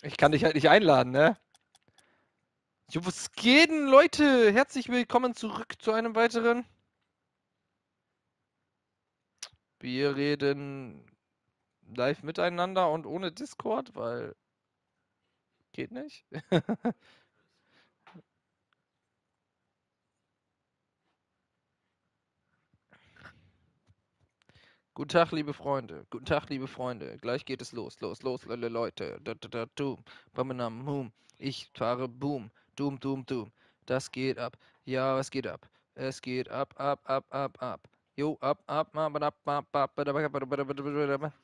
Ich kann dich halt nicht einladen, ne? Jo, was geht denn, Leute? Herzlich willkommen zurück zu einem weiteren. Wir reden live miteinander und ohne Discord, weil geht nicht. Guten Tag, liebe Freunde. Guten Tag, liebe Freunde. Gleich geht es los. Los, los, Leute. Doom. Bam, boom. Ich fahre Boom. Doom, Doom, Doom. Das geht ab. Ja, es geht ab. Es geht ab, ab, ab, ab, ab. Jo, ab, ab, ab, ab, ab, ab, ab.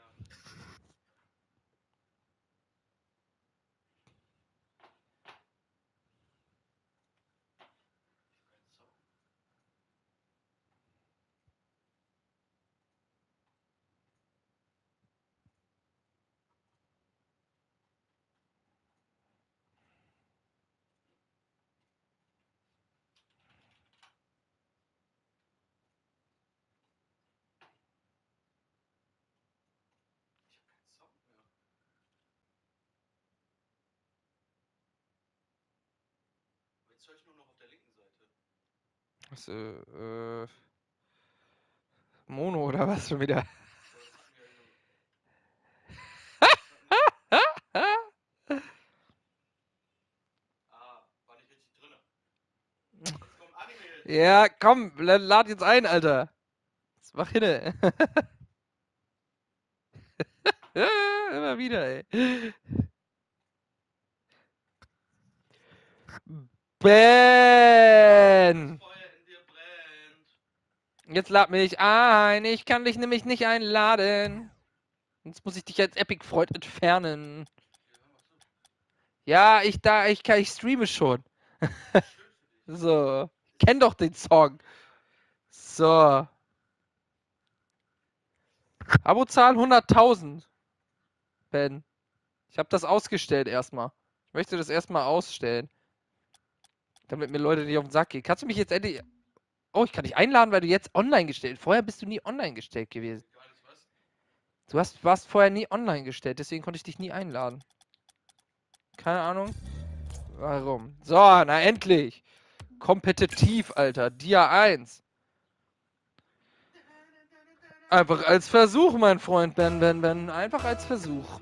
Was, Mono oder was schon wieder? Ja, komm, lad jetzt ein, Alter. Das mach hinne. Immer wieder, ey. Ben! Jetzt lad mich ein. Ich kann dich nämlich nicht einladen. Jetzt muss ich dich als Epic-Freund entfernen. Ja, ich streame schon. So. Ich kenn doch den Song. So. Abozahl 100.000. Ben. Ich habe das ausgestellt erstmal. Ich möchte das erstmal ausstellen. Damit mir Leute nicht auf den Sack gehen. Kannst du mich jetzt endlich. Oh, ich kann dich einladen, weil du jetzt online gestellt. Vorher bist du nie online gestellt gewesen. Warst vorher nie online gestellt, deswegen konnte ich dich nie einladen. Keine Ahnung. Warum? So, na endlich. Kompetitiv, Alter. Dia 1. Einfach als Versuch, mein Freund. Ben. Einfach als Versuch.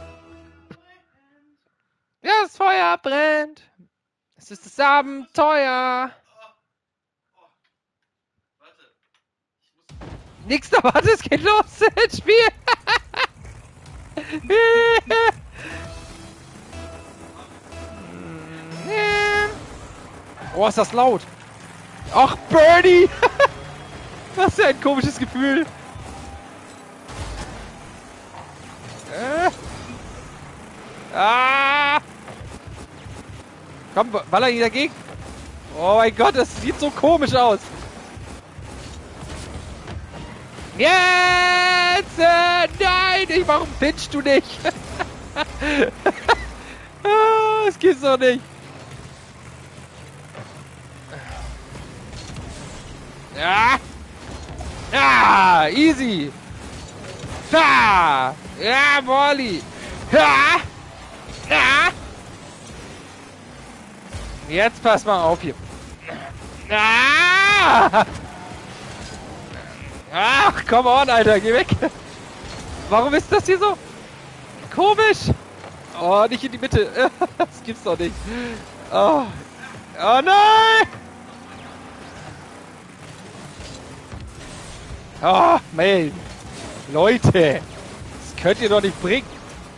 Ja, das Feuer brennt. Es ist das Abenteuer. Nix da, warte, es geht los. Das Spiel. Oh, ist das laut. Ach, Birdie. Was für ein komisches Gefühl. Ah! Komm, baller ihn dagegen. Oh mein Gott, das sieht so komisch aus. Jetzt! Nein! Warum pitchst du nicht? Das geht so nicht. Ja! Ja! Easy! Ha! Ja, Molly! Ha! Ja! Jetzt pass mal auf hier. Ah! Ach, come on, Alter, geh weg. Warum ist das hier so komisch? Oh, nicht in die Mitte. Das gibt's doch nicht. Oh, oh nein! Oh, man. Leute, das könnt ihr doch nicht bringen.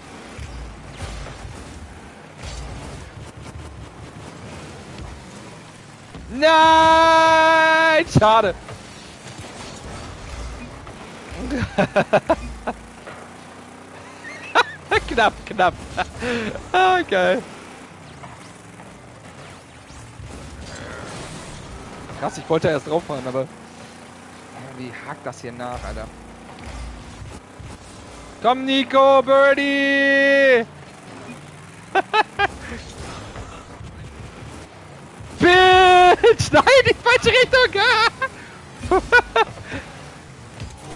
Nein! Schade. Knapp. Ah, geil. Krass, ich wollte erst drauf fahren, aber irgendwie hakt das hier nach, Alter. Komm, Nico, Birdie! Bitch! Nein, die falsche Richtung!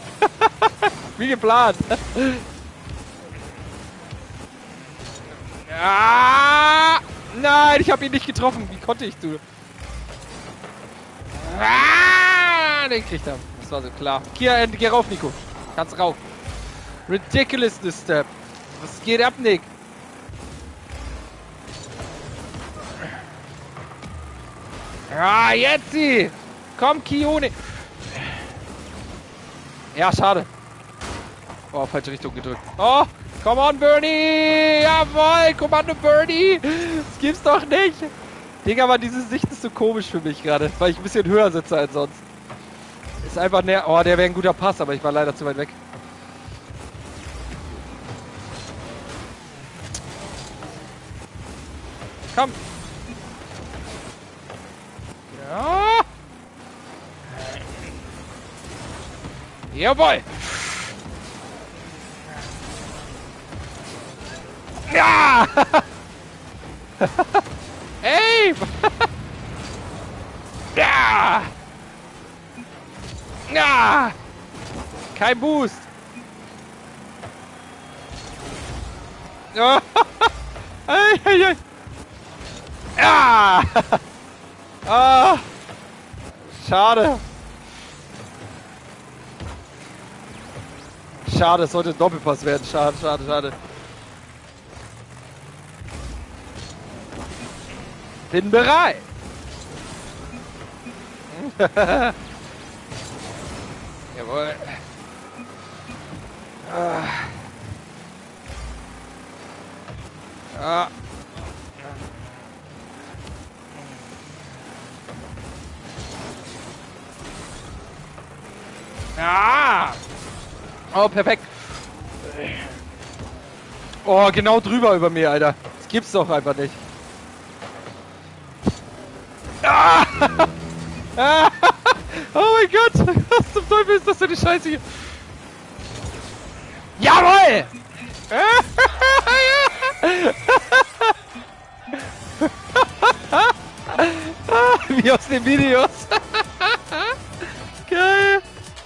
Wie geplant. Ah! Nein, ich habe ihn nicht getroffen. Wie konnte ich du? Ah! Den kriegt er. Das war so klar. Hier, geh rauf, Nico. Kannst rauf. Ridiculousness Step. Was geht ab, Nick? Ja, jetzt sie! Komm, Kione! Ja, schade. Oh, falsche Richtung gedrückt. Oh, come on, Bernie! Jawohl, Kommando Bernie! Das gibt's doch nicht! Digga, aber diese Sicht ist so komisch für mich gerade, weil ich ein bisschen höher sitze als sonst. Ist einfach näher. Oh, der wäre ein guter Pass, aber ich war leider zu weit weg. Komm! Ja! Jawohl! Ja! Ey! Ja! Ja! Kein Boost! Ja! Ei, ei, ei. Ja! Ah! Schade! Schade, es sollte ein Doppelpass werden. Schade, schade, schade. Bin bereit! Jawohl. Ah. Ah. Ah! Oh, perfekt. Oh, genau drüber über mir, Alter. Das gibt's doch einfach nicht. Ah! Ah! Oh mein Gott! Was zum Teufel ist das für eine Scheiße hier? Jawohl! Wie aus den Videos. Geil!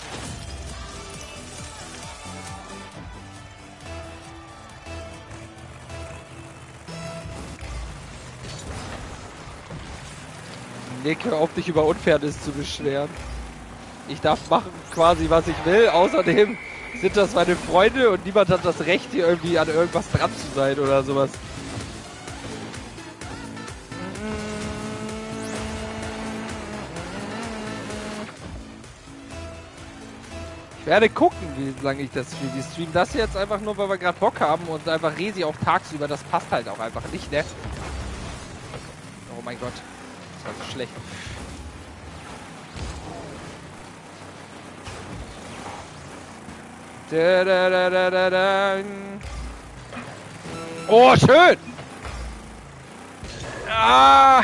Nick, hör auf, dich über Unfairness zu beschweren. Ich darf machen quasi, was ich will. Außerdem sind das meine Freunde und niemand hat das Recht, hier irgendwie an irgendwas dran zu sein oder sowas. Ich werde gucken, wie lange ich das spiele. Wir streamen das jetzt einfach nur, weil wir gerade Bock haben und einfach Resi auch tagsüber. Das passt halt auch einfach nicht, ne? Oh mein Gott. Das war so schlecht. Da, da, da, da, da, da. Oh, schön! Ah!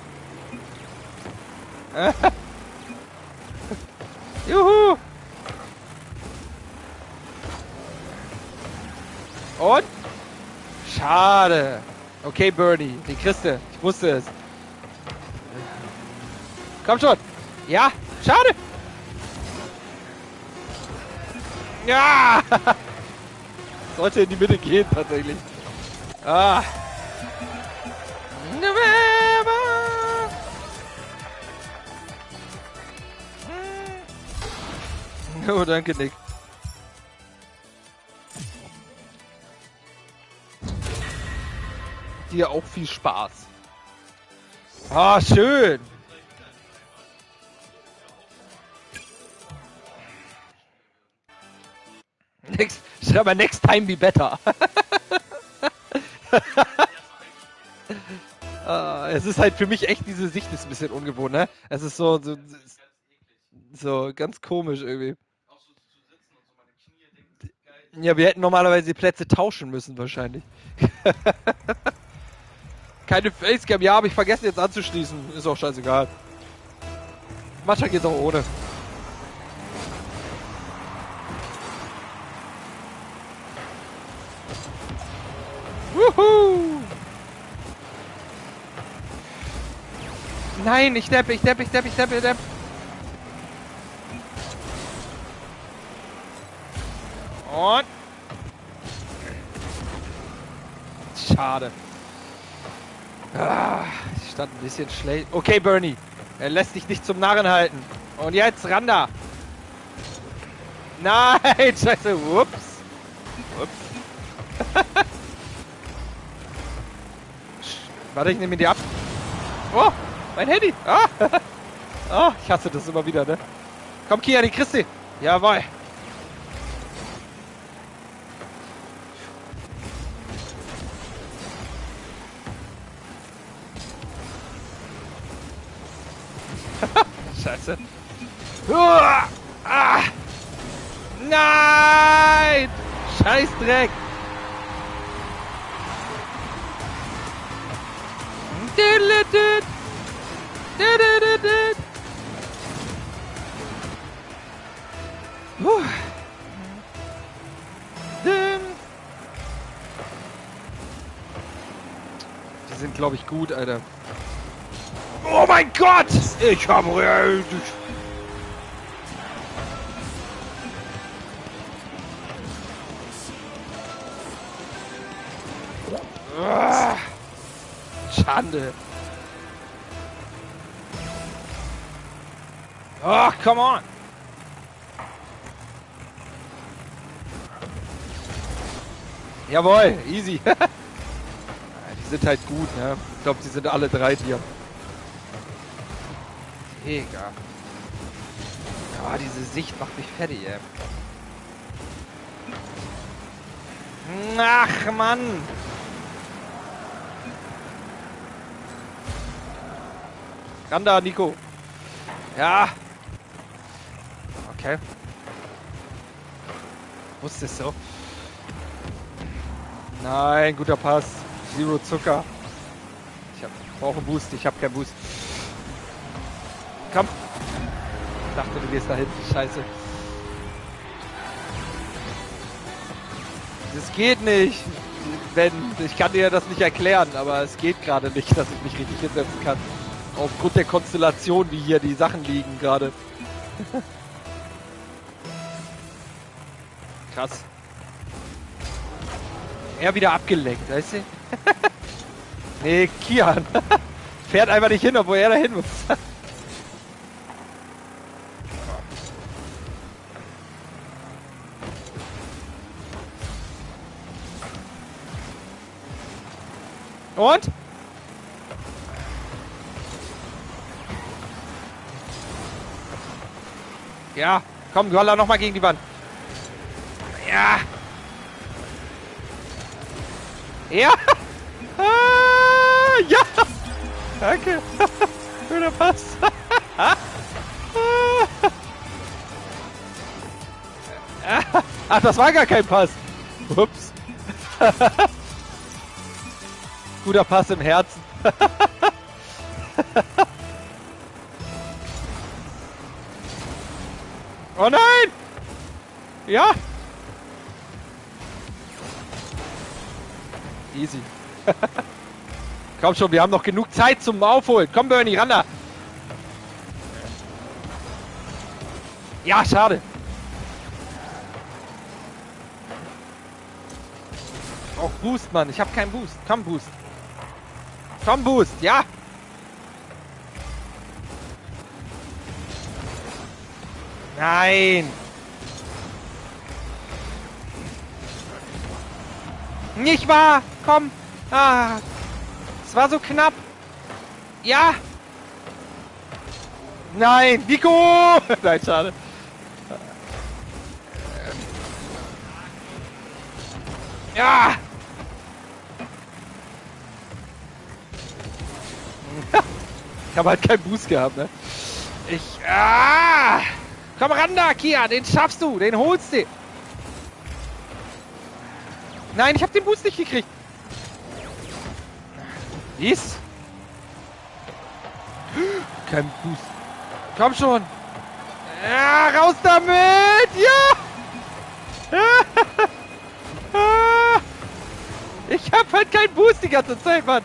Juhu! Und? Schade. Okay, Bernie, den kriegst du. Ich wusste es. Komm schon. Ja, schade. Ja! Sollte in die Mitte gehen, tatsächlich. Ah. Oh, danke, Nick. Dir auch viel Spaß. Ah, schön. Schreib mal, next time be better. Es ist halt für mich echt, diese Sicht ist ein bisschen ungewohnt, ne? Es ist so ganz komisch irgendwie. Ja, wir hätten normalerweise die Plätze tauschen müssen wahrscheinlich. Keine Facecam, ja, aber ich vergesse jetzt anzuschließen. Ist auch scheißegal. Manchmal geht's auch ohne. Wuhu! Nein, ich depp. Und? Schade. Ah, ich stand ein bisschen schlecht. Okay, Bernie. Er lässt dich nicht zum Narren halten. Und jetzt, Randa. Nein, scheiße. Ups. Ups. Warte, ich nehme ihn dir ab. Oh, mein Handy. Ah. Oh, ich hasse das immer wieder, ne? Komm, Kia, die kriegst du. Jawohl. Scheiße. Uah. Ah. Nein! Scheißdreck! Die sind, glaube ich, gut, Alter. Oh mein Gott! Ich habe... Schande. Oh, come on. Jawohl, easy. Die sind halt gut, ne? Ich glaube, die sind alle drei hier. Egal. Oh, diese Sicht macht mich fertig, ey. Ach, Mann. Randa, Nico. Ja. Okay. Wusste es so. Nein, guter Pass. Zero Zucker. Ich brauche einen Boost. Ich habe keinen Boost. Komm. Ich dachte, du gehst da hinten. Scheiße. Das geht nicht. Ben, ich kann dir das nicht erklären, aber es geht gerade nicht, dass ich mich richtig hinsetzen kann. Aufgrund der Konstellation, wie hier die Sachen liegen gerade. Krass. Er wieder abgelenkt, weißt du? Nee, Kian. Fährt einfach nicht hin, obwohl er da hin muss. Und? Ja, komm, Golla noch mal gegen die Wand. Ja. Ja. Ah, ja. Danke. Schöner Pass. Ach, das war gar kein Pass. Ups. Guter Pass im Herzen. Oh nein! Ja! Easy. Komm schon, wir haben noch genug Zeit zum Aufholen. Komm, Bernie, ran da! Ja, schade. Auch Boost, Mann. Ich habe keinen Boost. Komm, Boost. Komm, Boost. Ja! Nein! Nicht wahr! Komm! Ah! Es war so knapp! Ja! Nein! Nico! Nein, schade. Ja! Ich habe halt keinen Boost gehabt, ne? Komm ran da, Kia! Den schaffst du! Den holst du! Nein, ich habe den Boost nicht gekriegt! Yes! Kein Boost. Komm schon! Ja, raus damit! Ja! Ich hab halt keinen Boost die ganze Zeit, Mann!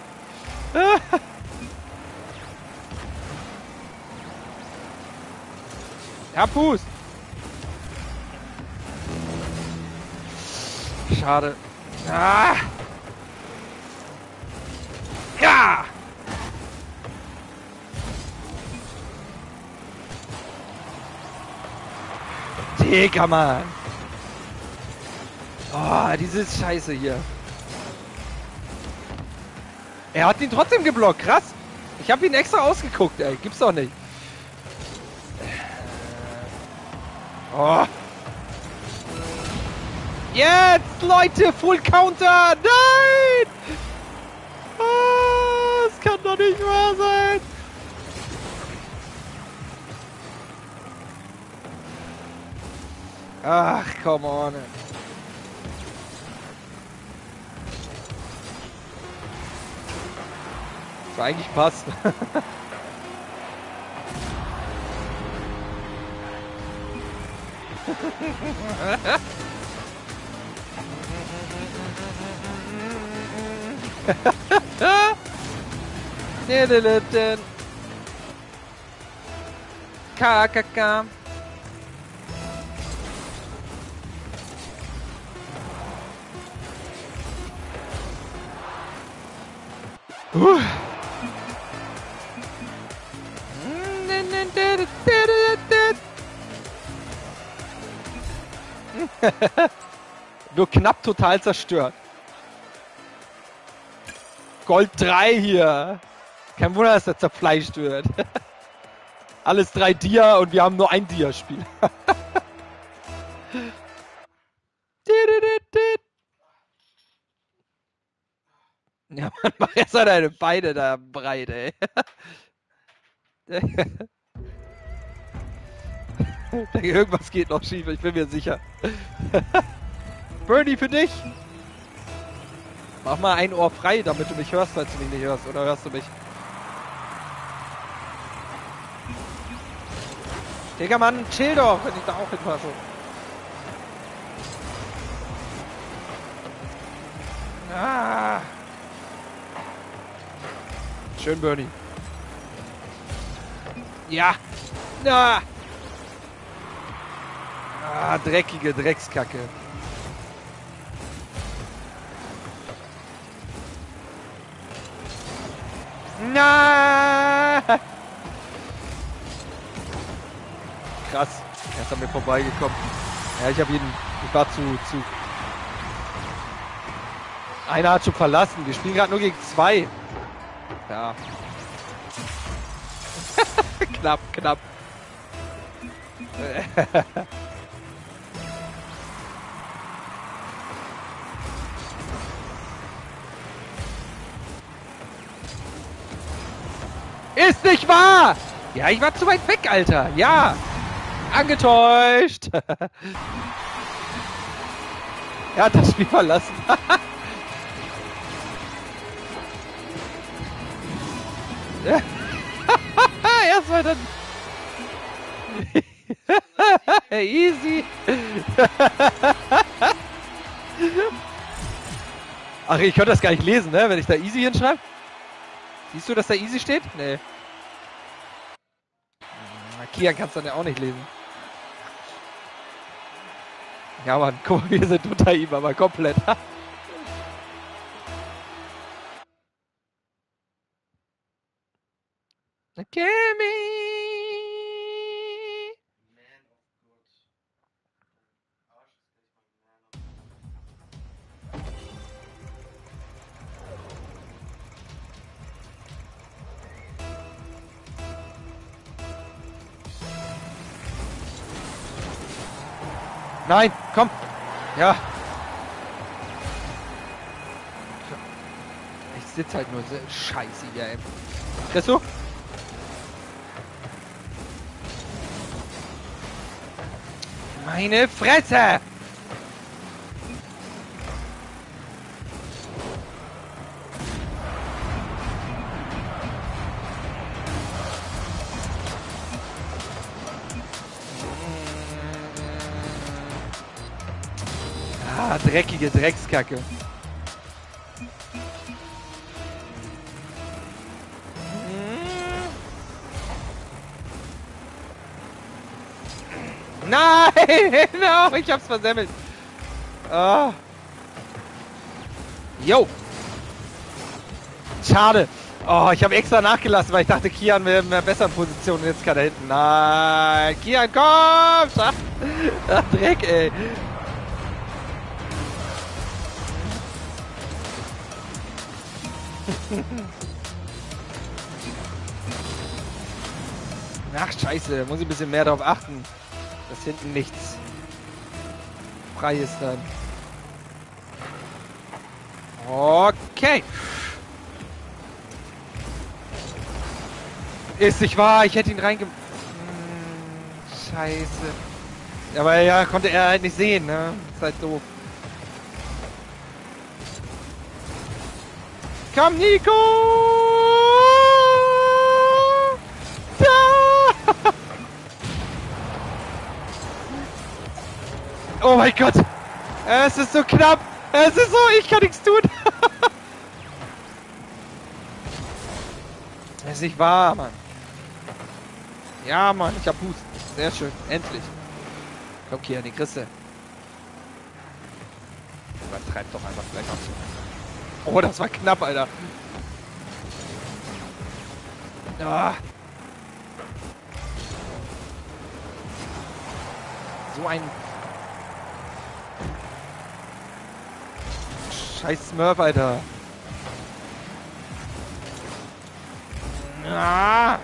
Ja, Boost! Schade. Ah! Ja! Digga, Mann. Oh, diese Scheiße hier. Er hat ihn trotzdem geblockt, krass. Ich habe ihn extra ausgeguckt, ey. Gibt's doch nicht. Oh. Jetzt, Leute, Full Counter. Nein! Oh, das kann doch nicht wahr sein. Ach, come on. Das war eigentlich passt. KKK. Nur knapp total zerstört. Gold 3 hier. Kein Wunder, dass er zerfleischt wird. Alles 3 Dia und wir haben nur ein Dia-Spiel. Ja, man macht jetzt deine Beine da breit, ey. Irgendwas geht noch schief, ich bin mir sicher. Bernie, für dich! Mach mal ein Ohr frei, damit du mich hörst, falls du mich nicht hörst. Oder hörst du mich? Digga, Mann, chill doch, wenn ich da auch hinpasse. Ah. Schön, Bernie. Ja. Ah. Ah, dreckige Dreckskacke. Na! Krass, er ist an mir vorbeigekommen. Ja, ich war zu. Einer hat schon verlassen. Wir spielen gerade nur gegen 2. Ja. knapp. Ist nicht wahr! Ja, ich war zu weit weg, Alter. Ja. Angetäuscht. Er hat das Spiel verlassen. Erstmal dann. Easy. Ach, ich könnte das gar nicht lesen, ne? Wenn ich da easy hinschreibe. Siehst du, dass da easy steht? Nee. Kian kannst du dann ja auch nicht lesen. Ja, Mann, guck mal, wir sind unter ihm, aber komplett. Gimme. Nein, komm. Ja. Ich sitze halt nur so scheiße hier, ey. Kriegst du? Meine Fresse! Ah, dreckige Dreckskacke. Nein! No, ich hab's versemmelt. Oh. Jo. Schade. Oh, ich habe extra nachgelassen, weil ich dachte, Kian wäre in einer besseren Position. Und jetzt kann er hinten. Nein, Kian, komm! Ach, Dreck, ey. Ach, scheiße, da muss ich ein bisschen mehr darauf achten, dass hinten nichts frei ist dann. Okay. Ist nicht wahr, ich hätte ihn Scheiße. Aber ja, konnte er halt nicht sehen, ne? Ist halt doof. Komm, Nico! Da! Oh mein Gott! Es ist so knapp! Es ist so, ich kann nichts tun! Das ist nicht wahr, Mann. Ja, Mann, ich hab Boost. Sehr schön, endlich. Komm, Kia, die Christe. Übertreib doch einfach gleich noch so. Oh, das war knapp, Alter. Ah. So ein... Scheiß Smurf, Alter. Ah.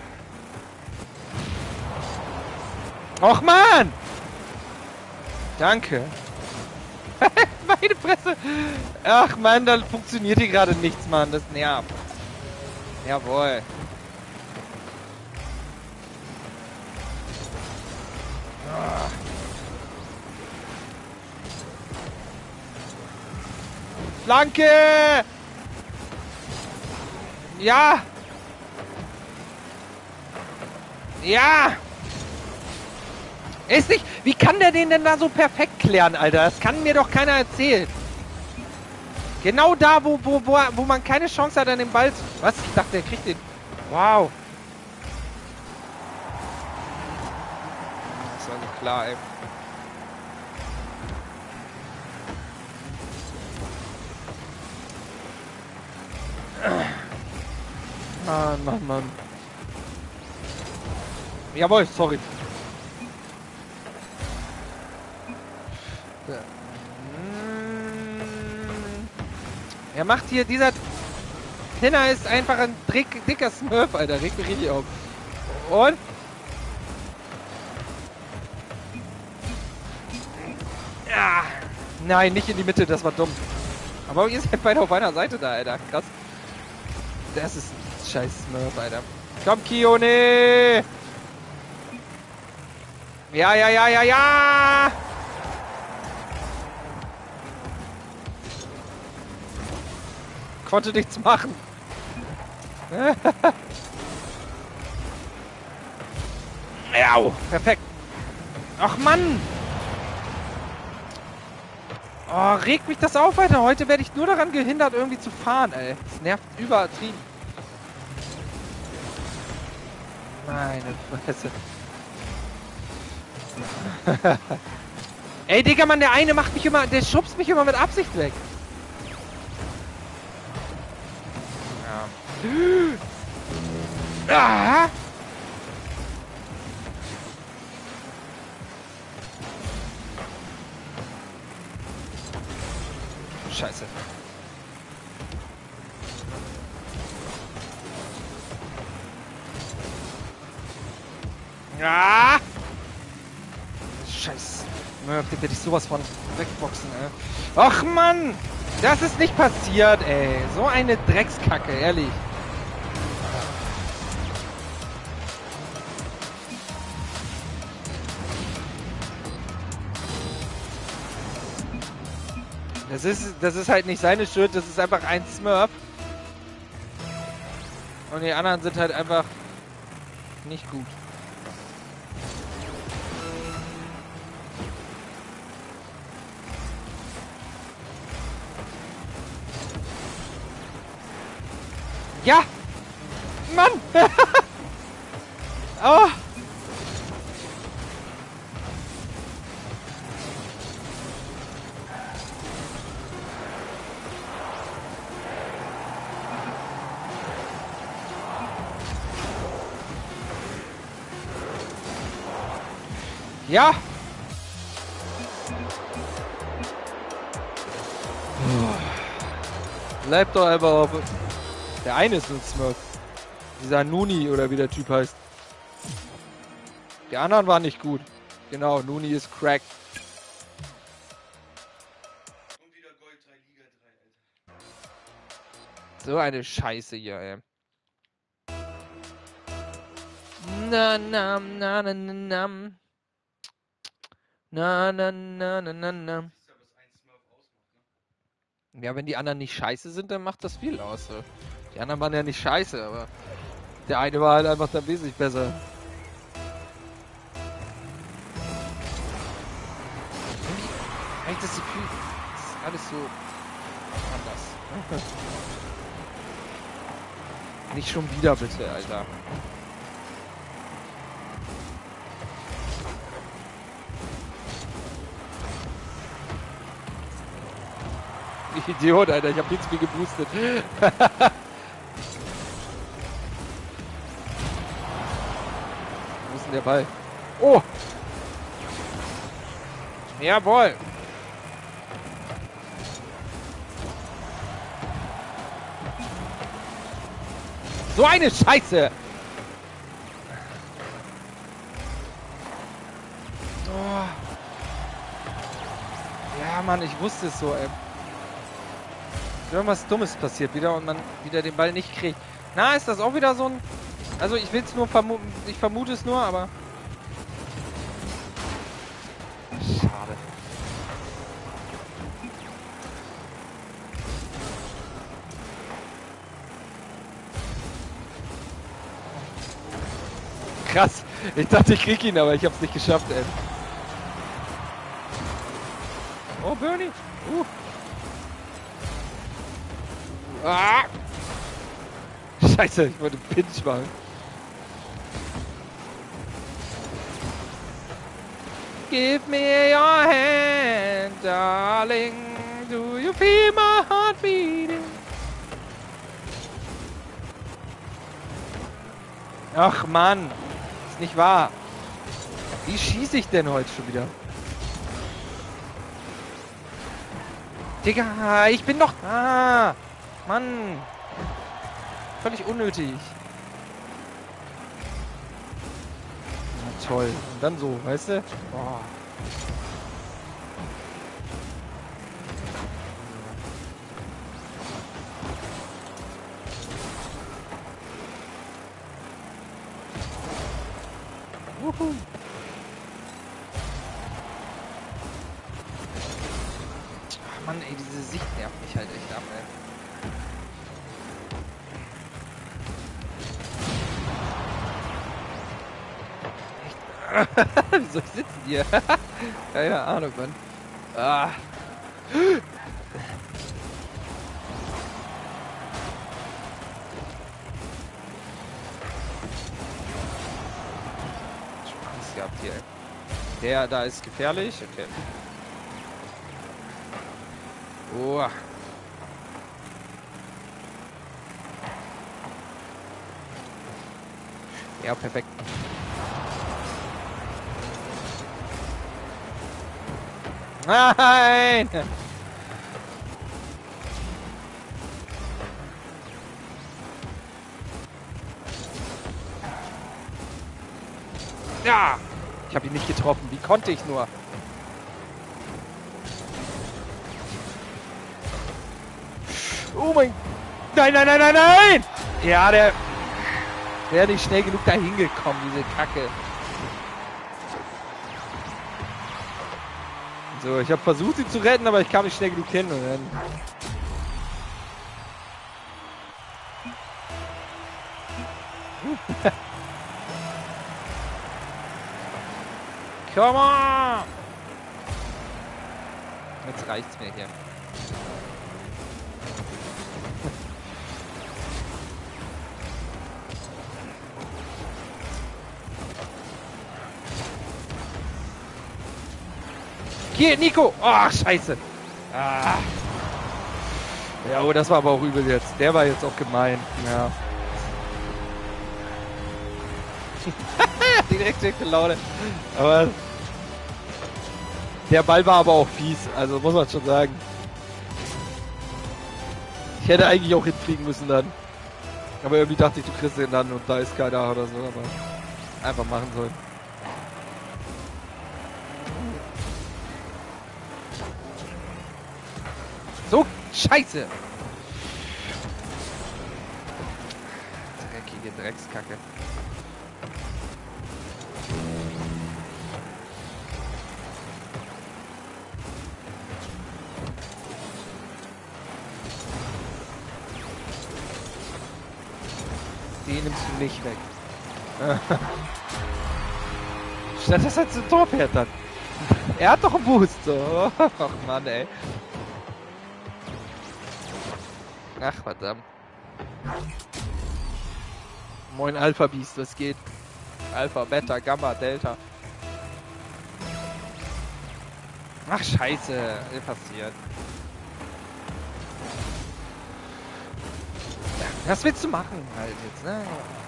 Och, Mann! Danke. Meine Fresse. Ach, Mann, da funktioniert hier gerade nichts, Mann. Das nervt. Jawohl. Ah. Flanke! Ja! Ja! Ist nicht... Wie kann der den denn da so perfekt klären, Alter? Das kann mir doch keiner erzählen. Genau da, wo man keine Chance hat an den Ball... Was? Ich dachte, der kriegt den... Wow. Das war so klar, ey. Mann, Mann, Mann. Jawohl, sorry. Er macht hier, dieser Pinner ist einfach ein dicker Smurf, Alter. Regt mich richtig auf. Und? Ja. Nein, nicht in die Mitte, das war dumm. Aber ihr seid beide auf einer Seite da, Alter. Krass. Das ist ein scheiß Smurf, Alter. Komm, Kione! Ja, ja, ja, ja, ja! Konnte nichts machen. Au, perfekt. Ach, Mann! Oh, regt mich das auf, Alter. Heute werde ich nur daran gehindert, irgendwie zu fahren, ey. Das nervt übertrieben. Meine Fresse. Ey, Digga, Mann, der eine macht mich immer... Der schubst mich immer mit Absicht weg. Ja. Ah! Scheiße. Ja! Scheiße. Den werde ich sowas von wegboxen, ey. Ach, Mann! Das ist nicht passiert, ey. So eine Dreckskacke, ehrlich. Das ist halt nicht seine Schuld, das ist einfach ein Smurf. Und die anderen sind halt einfach nicht gut. Ja! Mann! Oh! Ja! Bleib doch einfach auf... Der eine ist ein Smurf. Dieser Nuni oder wie der Typ heißt. Die anderen waren nicht gut. Genau, Nuni ist Crack. Und wieder Gold 3, Liga 3, Alter. So eine Scheiße hier, ey. Na na na na na na. Na na na na na na. Siehst ja, was ein Smurf ausmacht, ne? Ja, wenn die anderen nicht scheiße sind, dann macht das viel aus. So. Die anderen waren ja nicht scheiße, aber der eine war halt einfach dann wesentlich besser. Eigentlich das Gefühl, das ist alles so anders. Nicht schon wieder bitte, Alter. Idiot, Alter, ich hab nichts mehr geboostet. Wo ist denn der Ball? Oh! Jawohl! So eine Scheiße! Oh. Ja, Mann, ich wusste es so, ey. Irgendwas Dummes passiert wieder und man wieder den Ball nicht kriegt. Na, ist das auch wieder so ein... Also ich will es nur vermuten, ich vermute es nur, aber... Schade. Krass. Ich dachte, ich krieg ihn, aber ich hab's nicht geschafft, ey. Oh, Bernie. Ah. Scheiße, ich wollte Pinch machen. Give me your hand, darling. Do you feel my heart beating? Ach Mann, ist nicht wahr. Wie schieße ich denn heute schon wieder? Digga, ich bin doch... Ah, Mann. Völlig unnötig. Na toll. Und dann so, weißt du? Boah. Wuhu. Ach Mann, ey, diese Sicht nervt mich halt echt ab, ey. Wie soll ich sitzen hier? Keine Ahnung, Mann. Ah. Schon Angst gehabt hier, ey. Der da ist gefährlich, okay. Oh. Ja, perfekt. Nein! Ja! Ich habe ihn nicht getroffen. Wie konnte ich nur? Oh mein... Nein, nein, nein, nein, nein! Ja, der wäre nicht schnell genug dahin gekommen, diese Kacke. So, ich habe versucht, sie zu retten, aber ich kam nicht schnell genug hin und dann... Come on! Jetzt reicht's mir hier. Hier, Nico! Oh, scheiße! Ah. Ja, oh, das war aber auch übel jetzt. Der war jetzt auch gemein. Ja. Direkt schlechte Laune. Aber der Ball war aber auch fies. Also muss man schon sagen. Ich hätte eigentlich auch hinfliegen müssen dann. Aber irgendwie dachte ich, du kriegst den dann und da ist keiner oder so, aber einfach machen sollen. So, Scheiße! Dreckige Dreckskacke. Den nimmst du nicht weg. Statt dass er zum Tor fährt dann. Er hat doch einen Boost. So. Ach Mann, ey. Ach verdammt. Moin Alpha Beast, was geht? Alpha, Beta, Gamma, Delta. Ach scheiße, passiert. Was willst du machen halt jetzt, ne?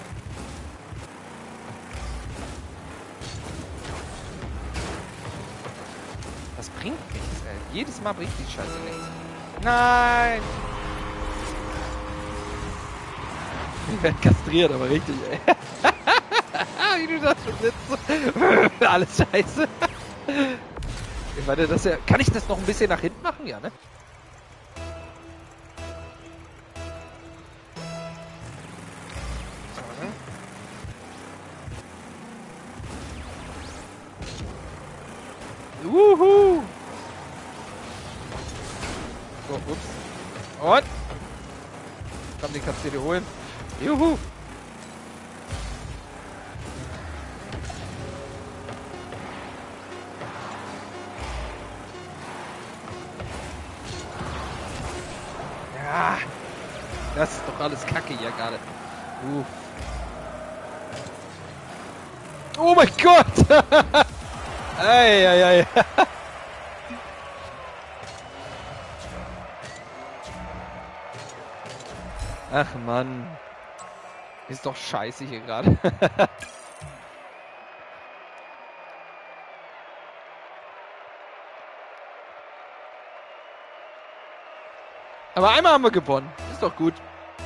Das bringt nichts, ey. Jedes Mal bringt die Scheiße nichts. Nein! Ich werde kastriert, aber richtig, ey. Wie du da schon sitzt. Alles scheiße. Ich meine, das ja... Kann ich das noch ein bisschen nach hinten machen? Ja, ne? Wuhu! So, ups. Und? Komm, den kannst du dir holen. Juhu! Ja! Das ist doch alles Kacke hier gerade. Oh mein Gott! Eieiei. Ach Mann. Ist doch scheiße hier gerade. Aber einmal haben wir gewonnen. Ist doch gut.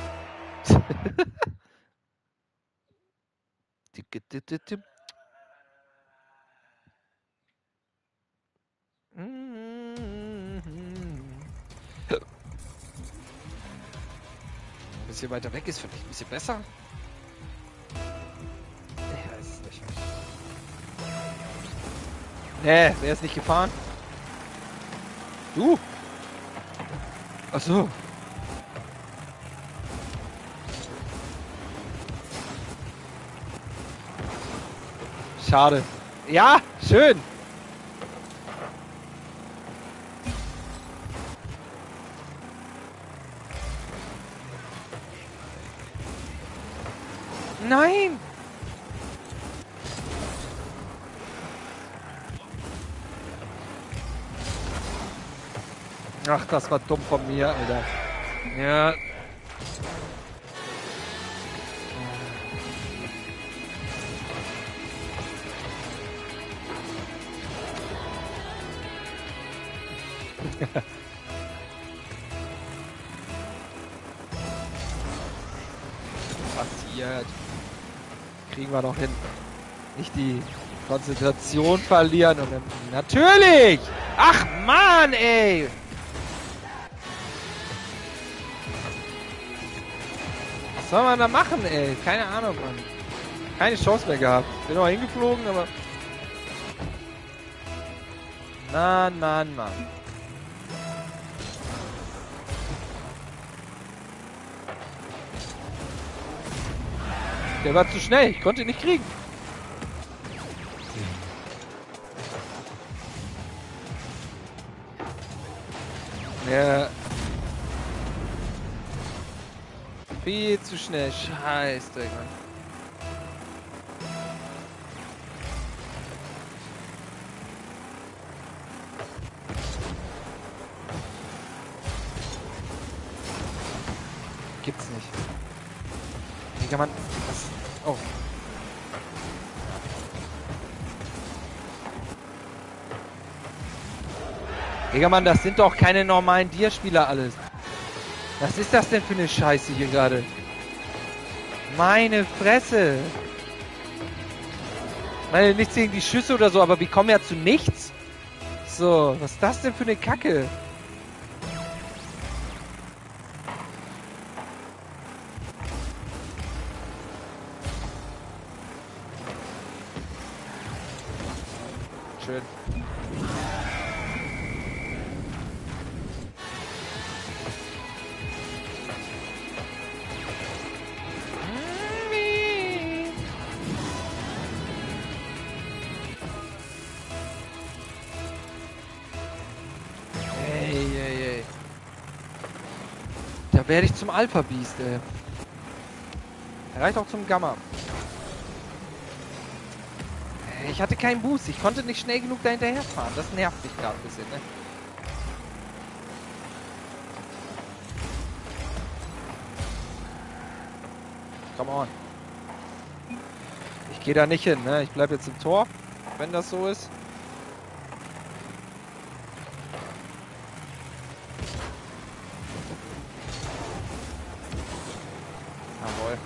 Ein bisschen weiter weg ist vielleicht ein bisschen besser. Ich weiß es nicht. Nee, wer ist nicht gefahren? Du? Ach so. Schade. Ja, schön. Nein! Ach, das war dumm von mir, Alter. Ja. Passiert. Kriegen wir noch hin. Nicht die Konzentration verlieren und dann... Natürlich! Ach Mann, ey! Was soll man da machen, ey? Keine Ahnung, Mann. Keine Chance mehr gehabt. Bin noch hingeflogen, aber... Mann, Mann, Mann. Der war zu schnell. Ich konnte ihn nicht kriegen. Ja. Viel zu schnell. Scheiße, Mann. Gibt's nicht. Wie kann man... Was? Oh. Digga, Mann, das sind doch keine normalen Dierspieler alles. Was ist das denn für eine Scheiße hier gerade? Meine Fresse. Ich meine, nichts gegen die Schüsse oder so, aber wir kommen ja zu nichts. So, was ist das denn für eine Kacke? Schön. Ey. Da werde ich zum Alpha-Biest, ey. Reicht auch zum Gamma. Ich hatte keinen Boost. Ich konnte nicht schnell genug da hinterher fahren. Das nervt mich gerade ein bisschen, ne? Come on. Ich gehe da nicht hin, ne? Ich bleibe jetzt im Tor, wenn das so ist. Jawohl.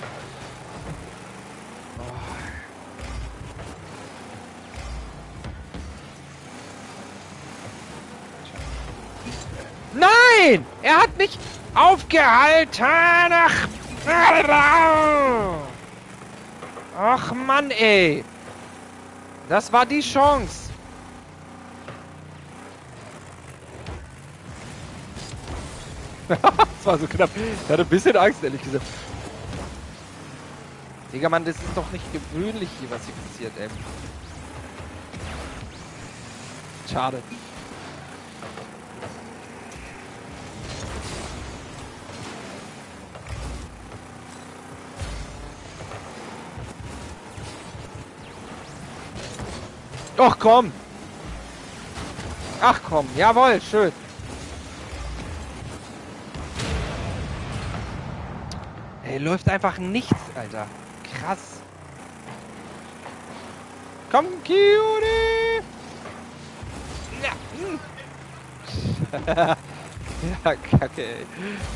Nein! Er hat mich aufgehalten! Ach Mann, ey! Das war die Chance! Das war so knapp. Ich hatte ein bisschen Angst, ehrlich gesagt. Digga, Mann, das ist doch nicht gewöhnlich hier, was hier passiert, ey. Schade. Ach komm! Ach komm, jawohl, schön. Ey, läuft einfach nichts, Alter. Krass. Komm, Cutie! Ja, ja, Kacke, ey.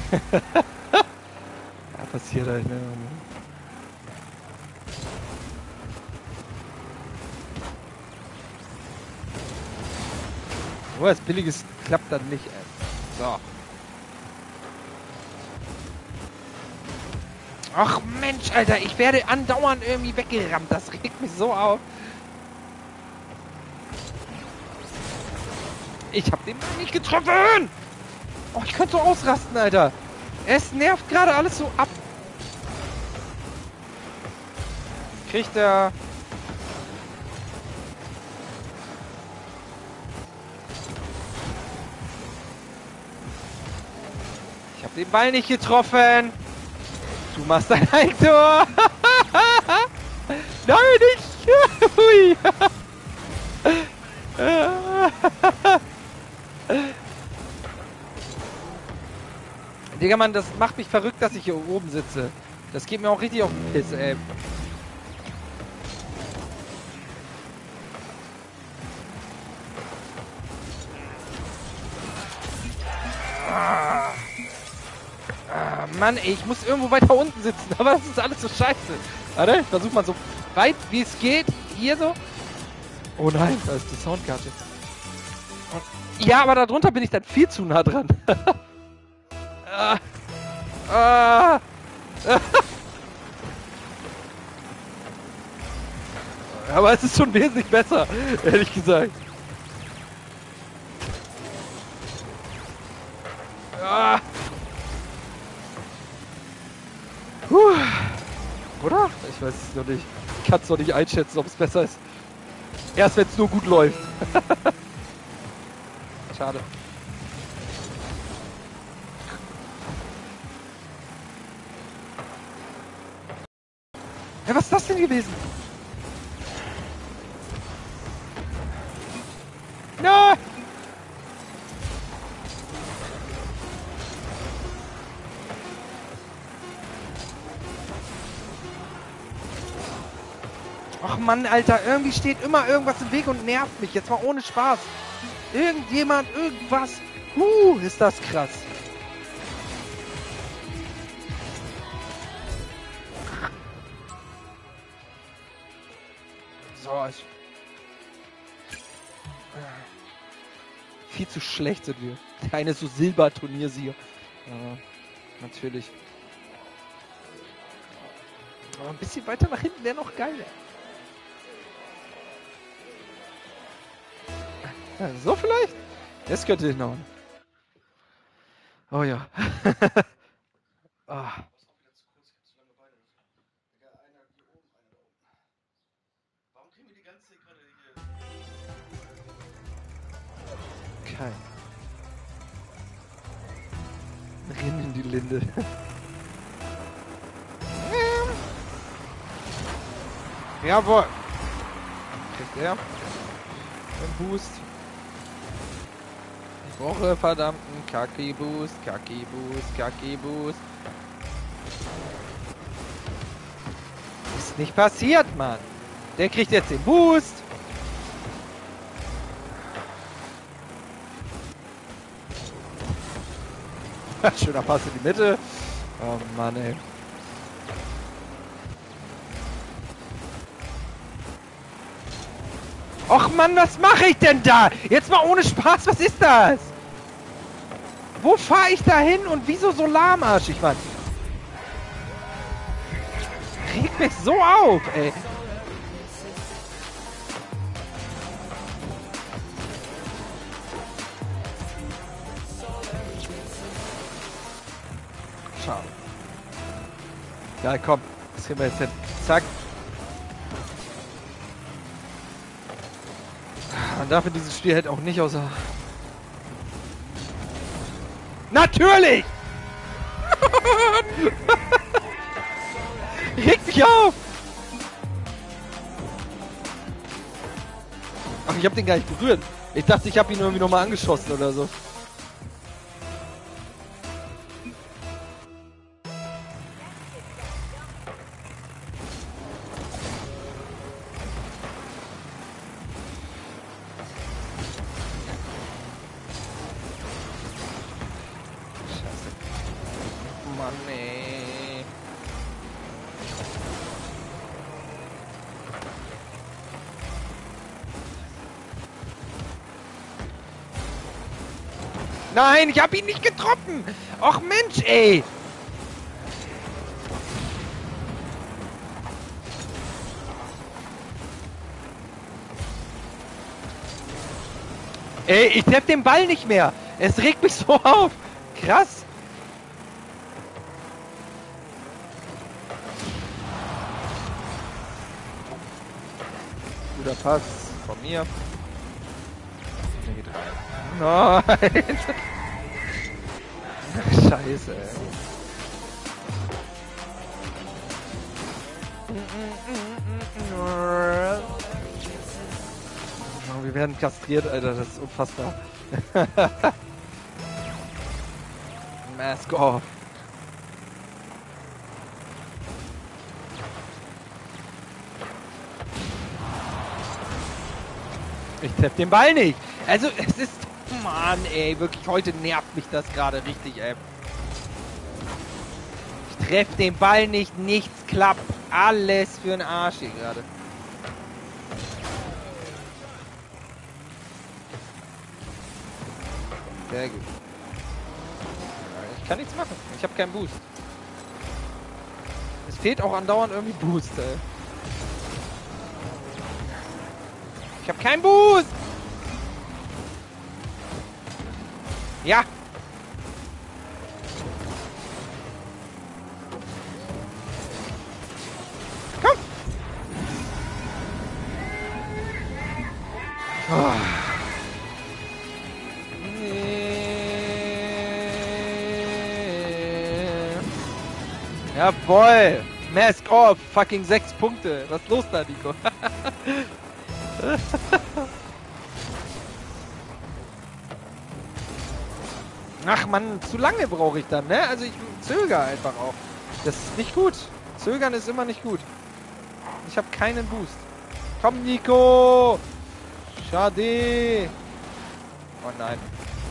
Ja, passiert halt, ne? Oh, was Billiges klappt dann nicht, ey. So. Ach Mensch, Alter, ich werde andauernd irgendwie weggerammt. Das regt mich so auf. Ich hab den nicht getroffen! Oh, ich könnte so ausrasten, Alter. Es nervt gerade alles so ab. Kriegt er... Ich hab den Ball nicht getroffen. Du machst ein Eigentor. Nein, nicht. Hui. Digga, Mann, das macht mich verrückt, dass ich hier oben sitze. Das geht mir auch richtig auf den Piss, ey. Mann, ey, ich muss irgendwo weiter unten sitzen, aber das ist alles so scheiße. Warte, ich versuch mal so weit wie es geht. Hier so. Oh nein, da ist die Soundkarte. Ja, aber darunter bin ich dann viel zu nah dran. Aber es ist schon wesentlich besser, ehrlich gesagt. Oder? Ich weiß es noch nicht. Ich kann es noch nicht einschätzen, ob es besser ist. Erst wenn es nur gut läuft. Schade. Ja, was ist das denn gewesen? No! Ach Mann, Alter, irgendwie steht immer irgendwas im Weg und nervt mich. Jetzt mal ohne Spaß. Irgendjemand, irgendwas. Ist das krass. Oh, viel zu schlecht sind wir. Keine so Silberturniersieger. Ja, natürlich. Aber ein bisschen weiter nach hinten wäre noch geiler. Ja, so vielleicht? Das könnte hinhauen. Oh ja. Ah. Warum kriegen wir die ganze Zeit gerade hier? Kein. Rinn in die Linde. Jawohl. Kriegt er. Ein Boost. Ich brauche verdammten Kaki-Boost, Kaki-Boost, Kaki-Boost. Ist nicht passiert, Mann. Der kriegt jetzt den Boost. Schöner Pass in die Mitte. Oh Mann, ey. Och Mann, was mache ich denn da? Jetzt mal ohne Spaß, was ist das? Wo fahre ich da hin und wieso so lahmarschig, Mann? Regt mich so auf, ey. Schade. Ja, komm. Das kriegen wir jetzt hin. Zack. Man darf in diesem Spiel halt auch nicht außer... Natürlich! Regt mich auf! Ach, ich hab den gar nicht berührt. Ich dachte, ich hab ihn irgendwie nochmal angeschossen oder so. Mann, ey. Nein, ich hab ihn nicht getroffen. Och Mensch, ey. Ey, ich treff den Ball nicht mehr. Es regt mich so auf. Krass. Guter Pass von mir. Der geht rein. Nein! Scheiße, ey. Oh, wir werden kastriert, Alter, das ist unfassbar. Mask off. Ich treff den Ball nicht. Also, es ist... Mann, ey, wirklich, heute nervt mich das gerade richtig, ey. Ich treff den Ball nicht, nichts klappt. Alles für den Arsch hier gerade. Sehr gut. Ich kann nichts machen. Ich habe keinen Boost. Es fehlt auch andauernd irgendwie Boost, ey. Ich habe keinen Boost! Ja! Komm! Oh. Jawoll! Mask off! Fucking 6 Punkte! Was ist los da, Nico? Ach man, zu lange brauche ich dann, ne? Also ich zögere einfach auch. Das ist nicht gut. Zögern ist immer nicht gut. Ich habe keinen Boost. Komm, Nico! Schade! Oh nein.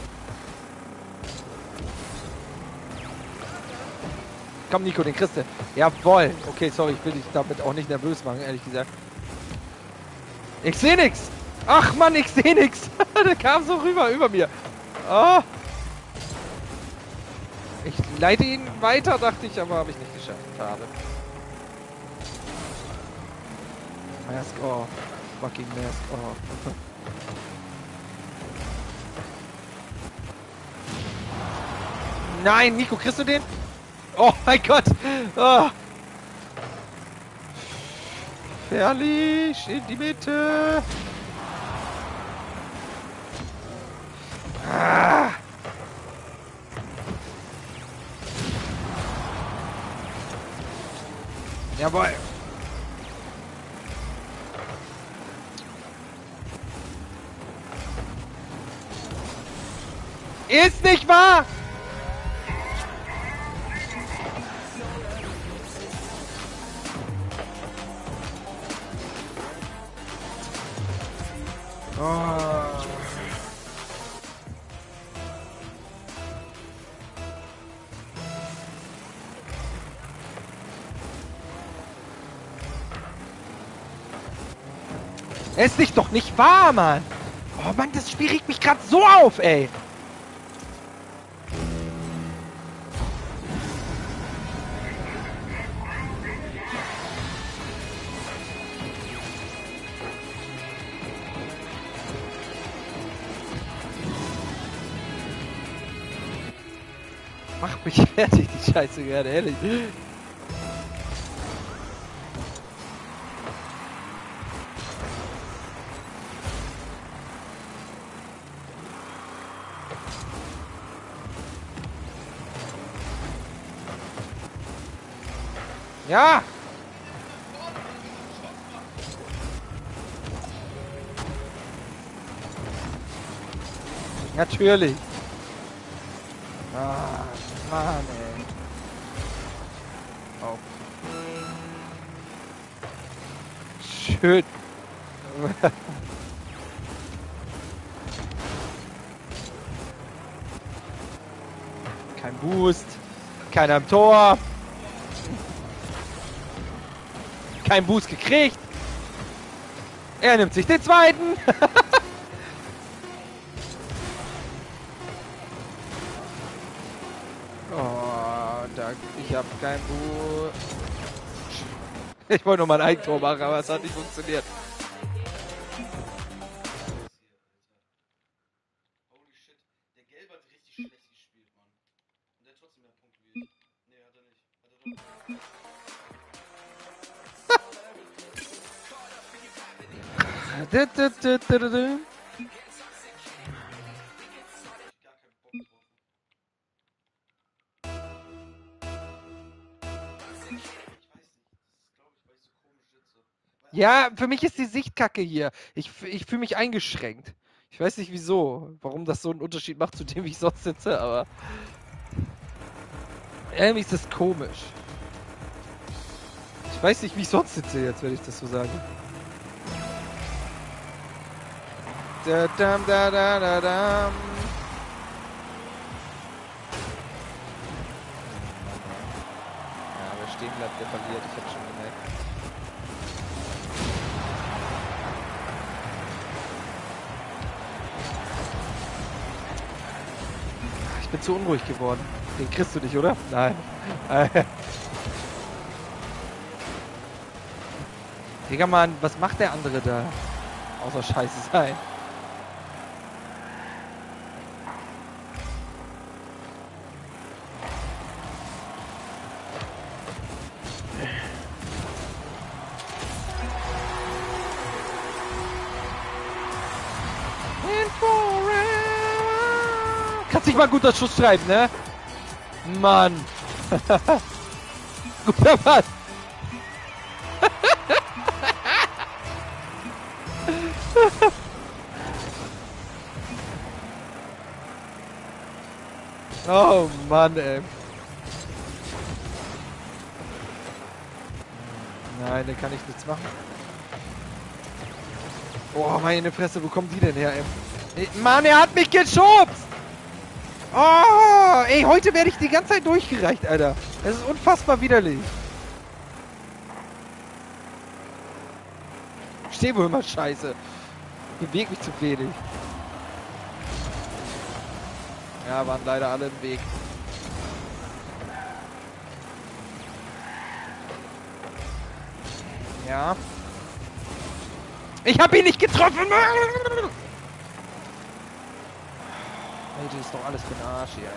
Komm, Nico, den kriegst du. Jawoll! Okay, sorry, ich will dich damit auch nicht nervös machen, ehrlich gesagt. Ich sehe nix. Ach Mann, ich sehe nix. Der kam so rüber, über mir. Oh. Ich leite ihn weiter, dachte ich, aber habe ich nicht geschafft. Schade. Mask off. Fucking mask off. Nein, Nico, kriegst du den? Oh mein Gott. Oh. Gefährlich. In die Mitte. Ah. Jawohl. Ist nicht wahr! Oh. Es ist doch nicht wahr, Mann! Oh Mann, das Spiel regt mich gerade so auf, ey! Mach mich fertig, die Scheiße gerade, ehrlich. Ja! Natürlich. Ah, Mann, ey. Oh. Schön. Kein Boost. Keiner am Tor. Kein Boost gekriegt. Er nimmt sich den zweiten. Oh, danke. Ich habe kein Boost. Ich wollte nur mal ein Eigentor machen, aber es hat nicht funktioniert. Holy shit. Der Gelbe hat richtig schlecht gespielt, Mann. Und der hat trotzdem mehr Punkte wie ich. Nee, hat er nicht. Hat er doch. Du, du, du, du, du, du. Gar keinen Bock drauf. Ich weiß nicht. Das ist, glaube ich, weil ich so komisch sitze. Ja, für mich ist die Sicht kacke hier. Ich fühle mich eingeschränkt. Ich weiß nicht wieso, warum das so einen Unterschied macht zu dem, wie ich sonst sitze, aber irgendwie ist das komisch. Ich weiß nicht, wie ich sonst sitze jetzt, wenn ich das so sage. Da, dam, da, da, da, dam. Ja, wer stehen bleibt, der verliert. Ich hab schon gemerkt. Ich bin zu unruhig geworden. Den kriegst du nicht, oder? Nein. Digga, Mann, was macht der andere da? Außer Scheiße sein. Kannst nicht mal ein guter Schuss schreiben, ne? Mann. Guter Mann. Oh Mann, ey. Nein, da kann ich nichts machen. Oh, meine Fresse, wo kommen die denn her, ey? Mann, er hat mich geschubst! Oh, ey, heute werde ich die ganze Zeit durchgereicht, Alter. Das ist unfassbar widerlich. stehe wohl immer scheiße. Ich bewege mich zu wenig. Ja, waren leider alle im Weg. Ja. Ich habe ihn nicht getroffen! Alter, das ist doch alles für den Arsch hier.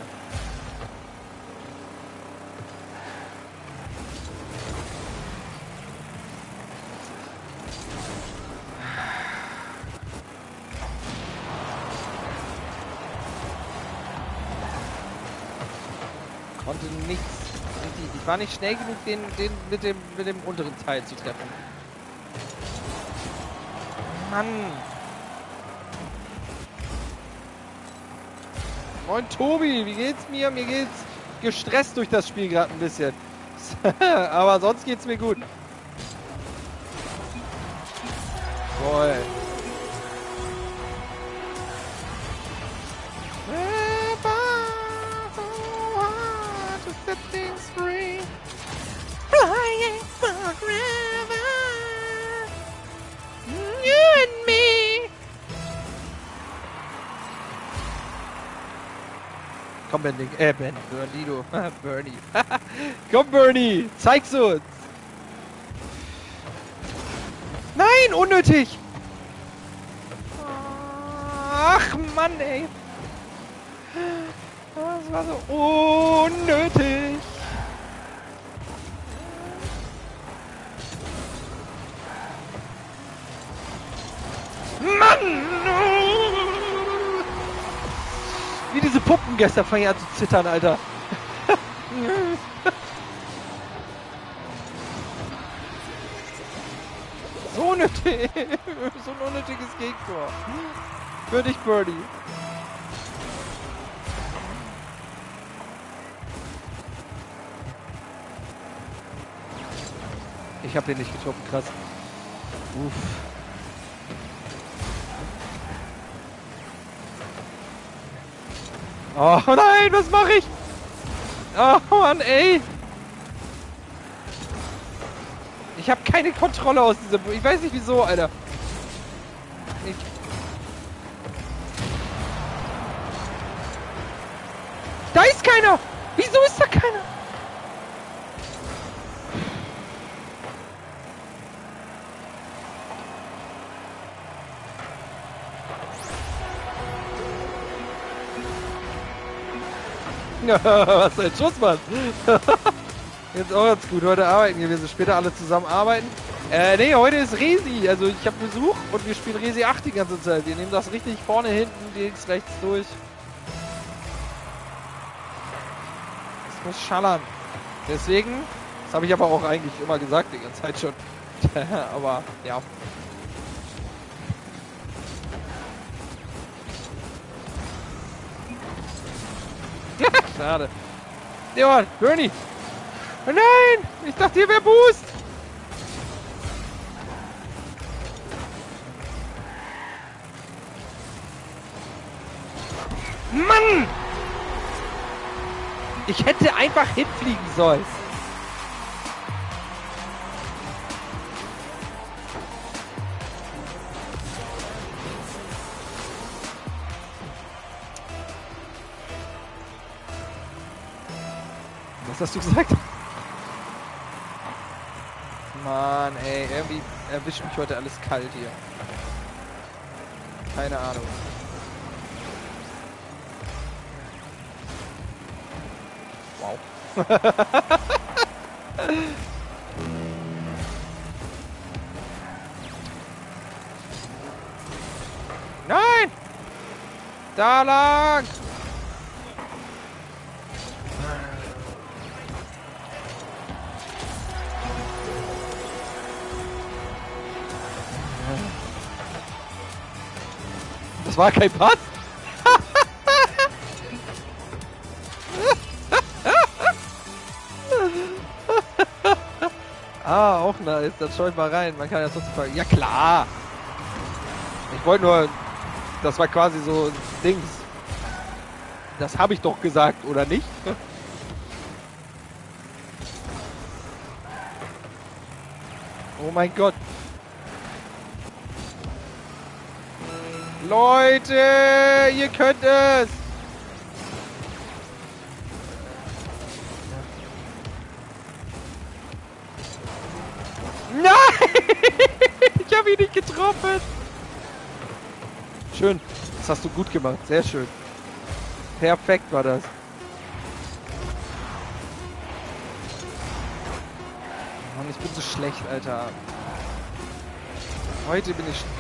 Konnte nichts. Ich war nicht schnell genug, den mit dem unteren Teil zu treffen. Mann! Moin Tobi, wie geht's mir? Mir geht's gestresst durch das Spiel gerade ein bisschen. Aber sonst geht's mir gut. Voll. Komm, Ben, Bernie, du. Bernie. Komm, Bernie, zeig's uns. Nein, unnötig. Ach, Mann, ey. Das war so unnötig. Mann! Wie diese Puppen gestern fangen an zu zittern, Alter. So unnötig. So ein unnötiges Gegentor. Für dich, Birdie. Ich hab den nicht getroffen, krass. Uff. Oh nein, was mache ich? Oh Mann, ey. Ich habe keine Kontrolle aus dieser... Ich weiß nicht wieso, Alter. Da ist keiner! Wieso ist da keiner? Was für ein Schuss, Mann! Jetzt auch ganz gut, heute arbeiten gewesen, später alle zusammen arbeiten. Nee, heute ist Resi, also ich habe Besuch und wir spielen Resi 8 die ganze Zeit. Wir nehmen das richtig vorne, hinten, links, rechts durch. Das muss schallern. Deswegen, das habe ich aber auch eigentlich immer gesagt, die ganze Zeit schon. Aber, ja. Schade. Ja, Bernie! Oh nein! Ich dachte, hier wäre Boost! Mann! Ich hätte einfach hinfliegen sollen. Was hast du gesagt? Mann, ey, irgendwie erwischt mich heute alles kalt hier. Keine Ahnung. Wow. Nein! Da lang! Das war kein Pass. Ah, auch nice. Dann schau ich mal rein. Man kann ja trotzdem fragen. Ja klar. Ich wollte nur... Das war quasi so Dings. Das habe ich doch gesagt, oder nicht? Oh mein Gott. Leute, ihr könnt es! Nein! Ich habe ihn nicht getroffen! Schön. Das hast du gut gemacht. Sehr schön. Perfekt war das. Mann, ich bin so schlecht, Alter. Heute bin ich...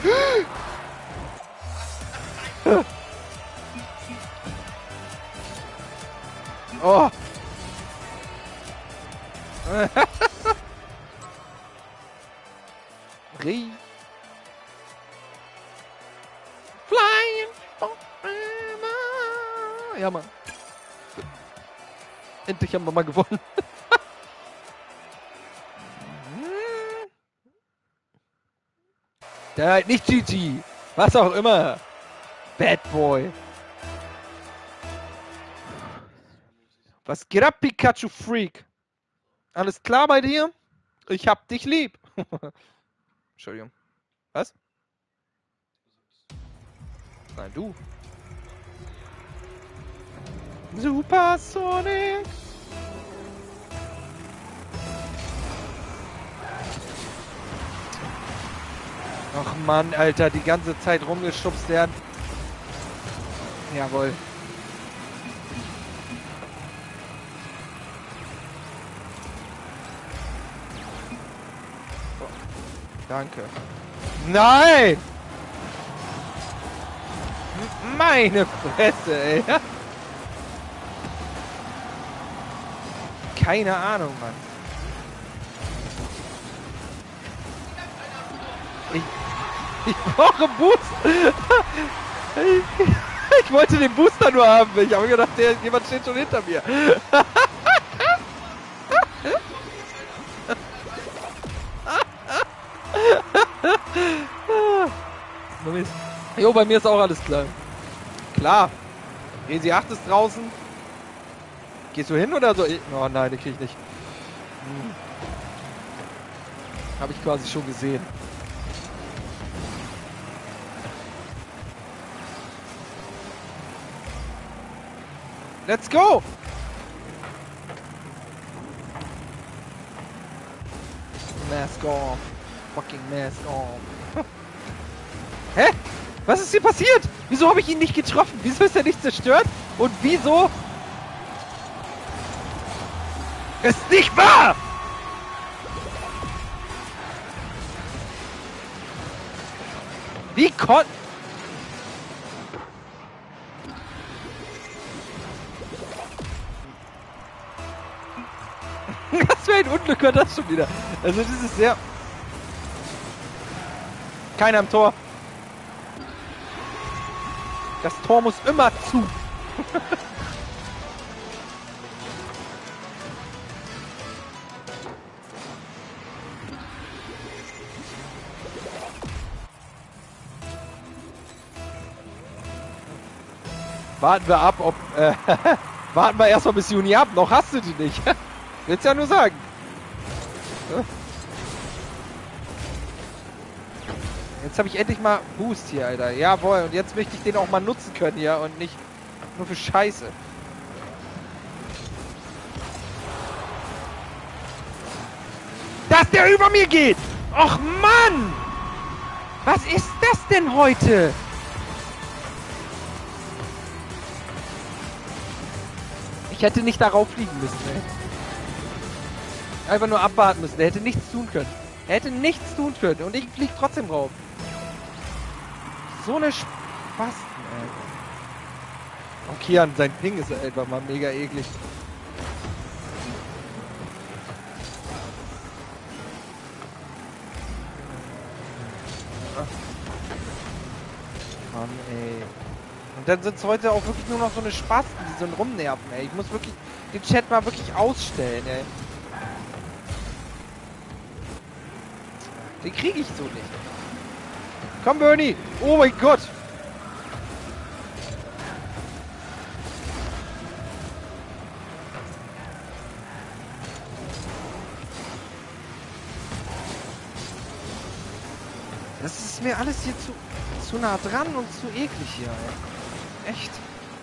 Oh! Flying forever. Ja, Mann. Endlich haben wir mal gewonnen. Der halt nicht GG. Was auch immer. Bad Boy. Was geht ab, Pikachu Freak? Alles klar bei dir? Ich hab dich lieb. Entschuldigung. Was? Nein, du. Super Sonic. Ach Mann, Alter, die ganze Zeit rumgeschubst werden. Jawohl. So. Danke. Nein! Meine Fresse, ey. Keine Ahnung, Mann. Ich brauche Boost. Ich wollte den Booster nur haben. Ich habe gedacht, jemand steht schon hinter mir. Jo, bei mir ist auch alles klar. Klar. Resi 8 ist draußen. Gehst du hin oder so? Oh nein, den krieg ich nicht. Habe ich quasi schon gesehen. Let's go! Mask off. Fucking mask off. Hä? Was ist hier passiert? Wieso habe ich ihn nicht getroffen? Wieso ist er nicht zerstört? Und wieso... Ist nicht wahr! Wie konnte... Was für ein Unglück war das schon wieder? Also das ist sehr... Keiner am Tor. Das Tor muss immer zu. Warten wir ab, ob... warten wir erstmal bis Juni ab. Noch hast du die nicht. Willst ja nur sagen. Jetzt habe ich endlich mal Boost hier, Alter. Jawohl, und jetzt möchte ich den auch mal nutzen können hier und nicht nur für Scheiße. Dass der über mir geht! Och Mann! Was ist das denn heute? Ich hätte nicht darauf fliegen müssen, ey. Einfach nur abwarten müssen. Er hätte nichts tun können. Er hätte nichts tun können. Und ich fliege trotzdem drauf. So eine Spasten, ey. Auch Kian, sein Ping ist einfach mal mega eklig. Mann, ey. Und dann sind es heute auch wirklich nur noch so eine Spasten, die so rumnerven, ey. Ich muss wirklich den Chat mal wirklich ausstellen, ey. Den kriege ich so nicht. Komm, Bernie! Oh mein Gott! Das ist mir alles hier zu zu nah dran und zu eklig hier, ey. Echt.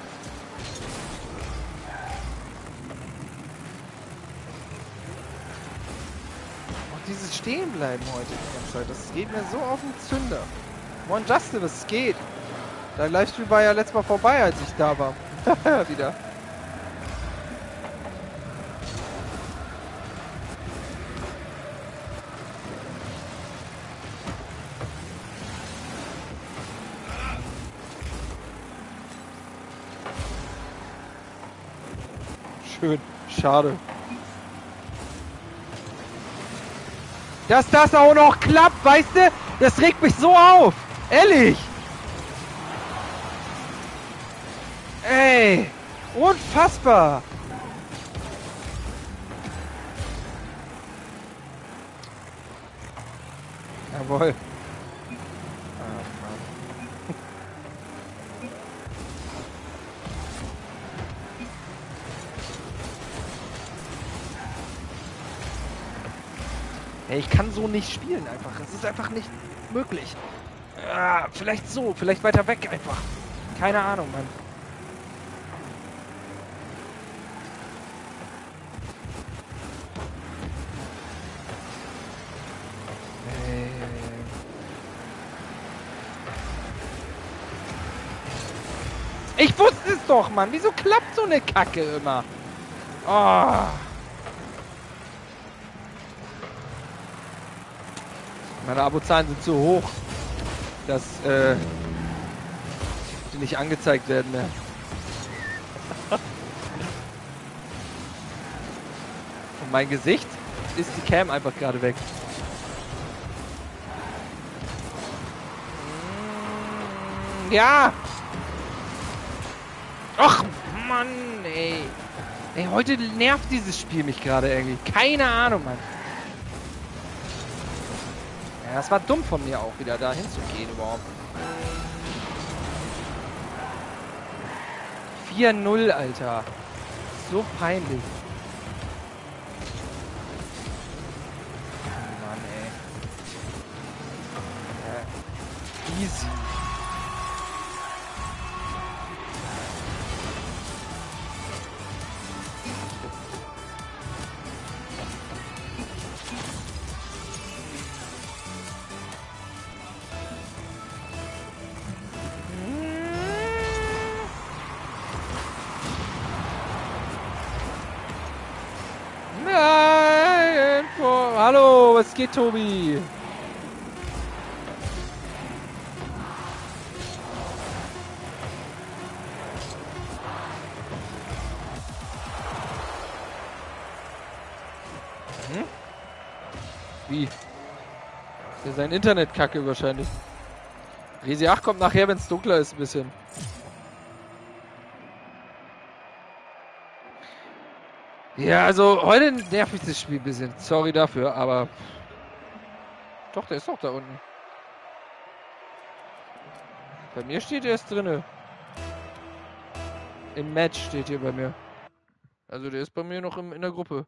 Auch dieses Stehenbleiben heute die ganze Zeit, das geht mir so auf den Zünder. Moin Justin, was geht? Dein Livestream war ja letztes Mal vorbei, als ich da war. Wieder. Schön. Schade. Dass das auch noch klappt, weißt du? Das regt mich so auf. Ehrlich. Ey. Unfassbar. Jawohl. Hey, ich kann so nicht spielen einfach. Es ist einfach nicht möglich. Vielleicht so, vielleicht weiter weg einfach. Keine Ahnung, Mann. Ich wusste es doch, Mann. Wieso klappt so eine Kacke immer? Oh. Meine Abozahlen sind zu hoch, dass die nicht angezeigt werden mehr. Und mein Gesicht ist die Cam einfach gerade weg. Ja! Ach, Mann, ey. Ey, heute nervt dieses Spiel mich gerade irgendwie. Keine Ahnung, Mann. Ja, das war dumm von mir auch wieder, da hinzugehen überhaupt. 4-0, Alter. So peinlich. Oh Mann, ey. Easy. Hallo, was geht, Tobi? Wie? Ist ja sein Internet kacke wahrscheinlich. Resi 8 kommt nachher, wenn es dunkler ist, ein bisschen. Ja, also heute nervt mich das Spiel ein bisschen. Sorry dafür, aber... Doch, der ist doch da unten. Bei mir steht er erst drinne. Im Match steht hier bei mir. Also der ist bei mir noch in der Gruppe.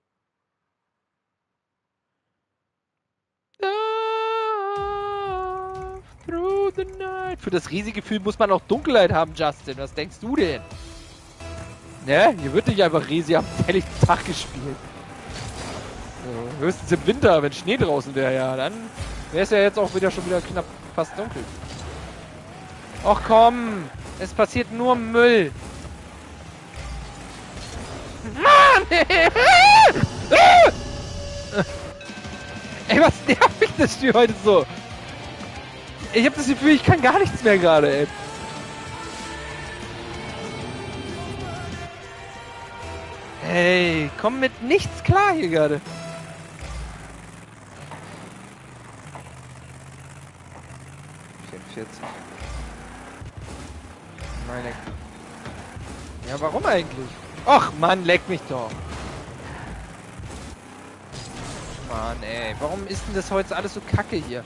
Through the night. Für das Resi-Gefühl muss man auch Dunkelheit haben, Justin. Was denkst du denn? Ne? Hier wird nicht einfach Resi am helllichten Tag gespielt. So, höchstens im Winter, wenn Schnee draußen wäre, ja. Dann wäre es ja jetzt auch wieder schon wieder knapp fast dunkel. Och komm! Es passiert nur Müll. Mann! Ey, was nervt mich das Spiel heute so? Ich hab das Gefühl, ich kann gar nichts mehr gerade, ey. Hey, komm mit nichts klar hier gerade. Meine... Ja, warum eigentlich? Och, Mann, leck mich doch. Mann, ey. Warum ist denn das heute alles so kacke hier?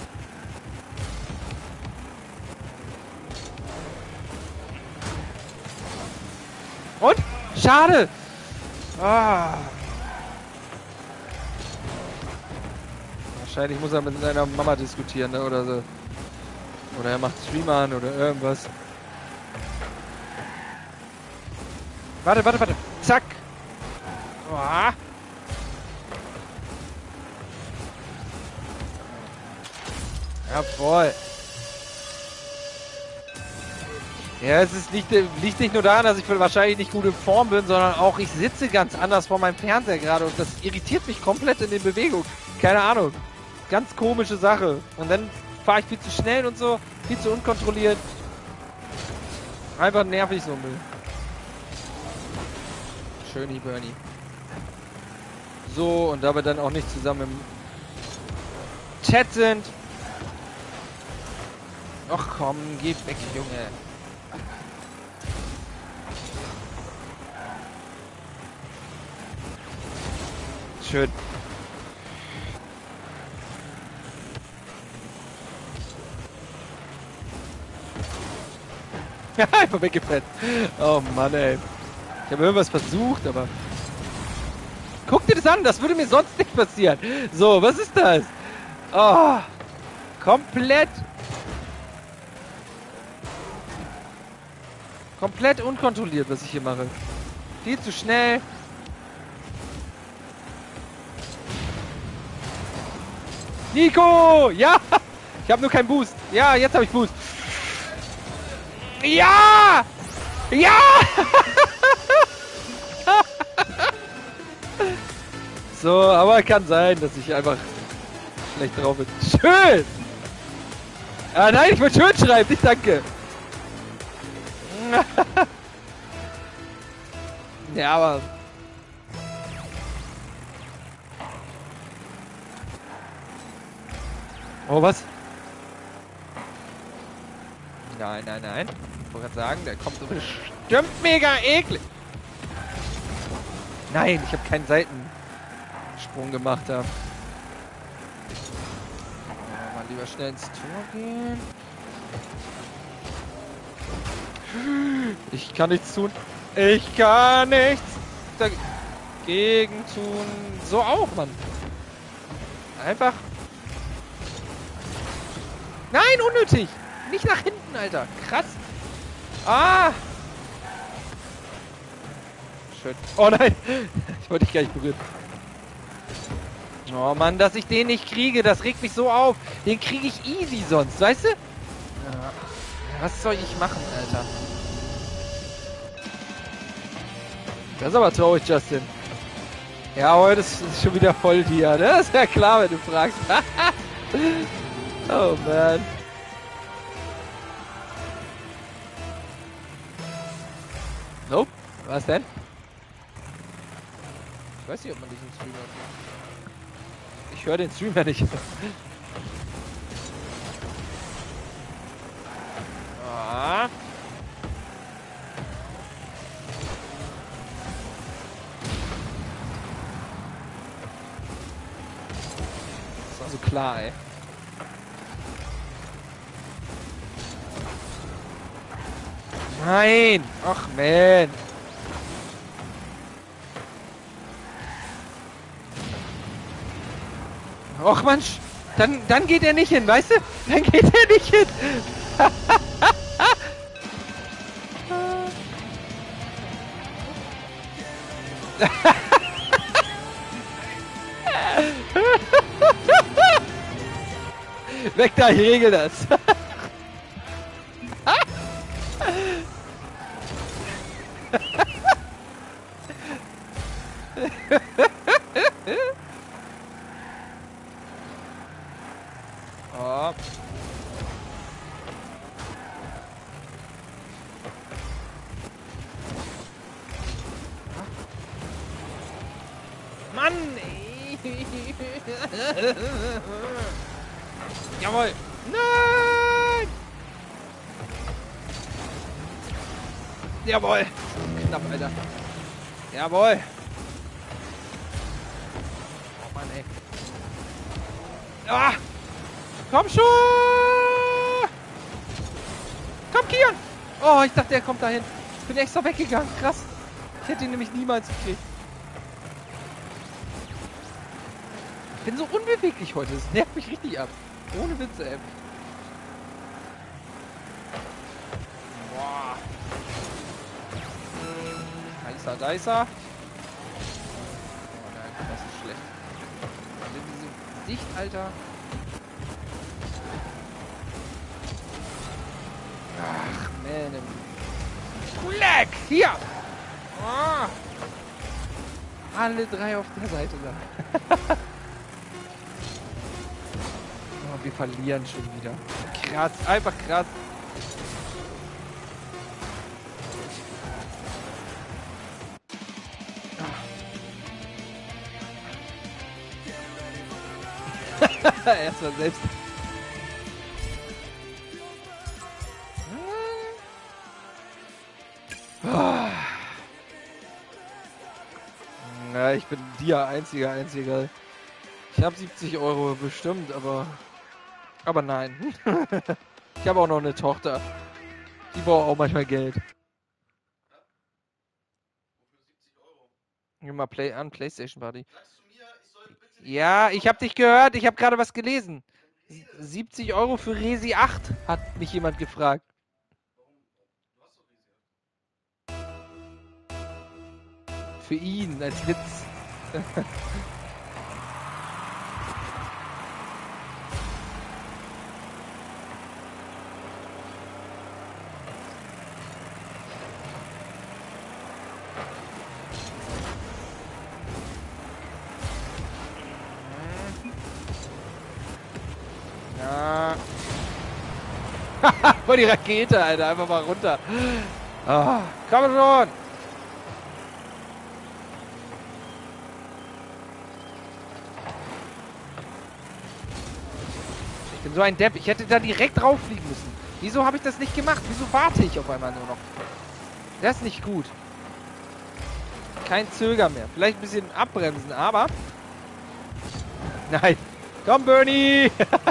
Und? Schade! Ah. Wahrscheinlich muss er mit seiner Mama diskutieren, ne? Oder so. Oder er macht Stream an oder irgendwas. Warte, warte, warte. Zack. Uah. Jawohl. Ja, es ist liegt nicht nur daran, dass ich wahrscheinlich nicht gut in Form bin, sondern auch ich sitze ganz anders vor meinem Fernseher gerade und das irritiert mich komplett in den Bewegungen. Keine Ahnung. Ganz komische Sache. Und dann fahre ich viel zu schnell und so, viel zu unkontrolliert. Einfach nervig so Müll. Schöni Bernie. So, und da wir dann auch nicht zusammen im Chat sind. Ach komm, geh weg, Junge. Schön. Ja, einfach weggefetzt. Oh Mann, ey. Ich habe irgendwas versucht, aber... Guck dir das an, das würde mir sonst nicht passieren. So, was ist das? Oh, komplett... Komplett unkontrolliert, was ich hier mache. Viel zu schnell. Nico! Ja! Ich habe nur keinen Boost. Ja, jetzt habe ich Boost. Ja! Ja! So, aber kann sein, dass ich einfach schlecht drauf bin. Schön! Ah nein, ich wollte schön schreiben, nicht danke. Ja, aber... Oh, was? Nein, nein, nein. Ich wollte gerade sagen, der kommt so bestimmt mega eklig. Nein, ich habe keinen Seitensprung gemacht. Da. Mal lieber schnell ins Tor gehen. Ich kann nichts tun. Ich kann nichts dagegen tun. So auch, Mann. Einfach... Nein, unnötig! Nicht nach hinten, Alter. Krass. Ah! Schön. Oh nein! Ich wollte dich gar nicht berühren. Oh Mann, dass ich den nicht kriege, das regt mich so auf. Den kriege ich easy sonst, weißt du? Ja. Was soll ich machen, Alter? Das ist aber traurig, Justin. Ja, heute ist schon wieder voll hier, ne? Das ist ja klar, wenn du fragst. Oh man. Nope. Was denn? Ich weiß nicht, ob man diesen Stream hört. Ich höre den Stream ja nicht. Ah. Das war so klar, ey. Nein! Ach, man! Och, Mensch! Dann geht er nicht hin, weißt du? Dann geht er nicht hin! Weg da, ich regel das! Oh. Mann! Jawohl! Nein! Jawohl! Knapp, Alter. Jawohl! Oh Mann, ey. Ah! Komm schon! Komm, Kian! Oh, ich dachte, der kommt dahin. Ich bin extra weggegangen. Krass. Ich hätte ihn nämlich niemals gekriegt. Ich bin so unbeweglich heute. Das nervt mich richtig ab. Ohne Witze, ey. Da ist er. Oh nein, das ist schlecht. In diesem Gesicht, Alter. Ach, man. Gulag! Hier! Oh. Alle drei auf der Seite da. Oh, wir verlieren schon wieder. Krass, einfach krass. Erstmal selbst. Ja, ich bin dir einziger. Ich habe 70 Euro bestimmt, aber nein. Ich habe auch noch eine Tochter. Die braucht auch manchmal Geld. Wofür 70 Euro? Geh mal PlayStation Party. Sagst du mir, ich soll bitte nicht. Ja, ich habe dich gehört. Ich habe gerade was gelesen. 70 Euro für Resi 8 hat mich jemand gefragt. Warum? Du hast doch Resi. Für ihn, als Witz. Ja. Voll die Rakete, Alter. Einfach mal runter. Ah, komm schon. Ich bin so ein Depp. Ich hätte da direkt rauffliegen müssen. Wieso habe ich das nicht gemacht? Wieso warte ich auf einmal nur noch? Das ist nicht gut. Kein Zögern mehr. Vielleicht ein bisschen abbremsen, aber... Nein. Komm, Bernie!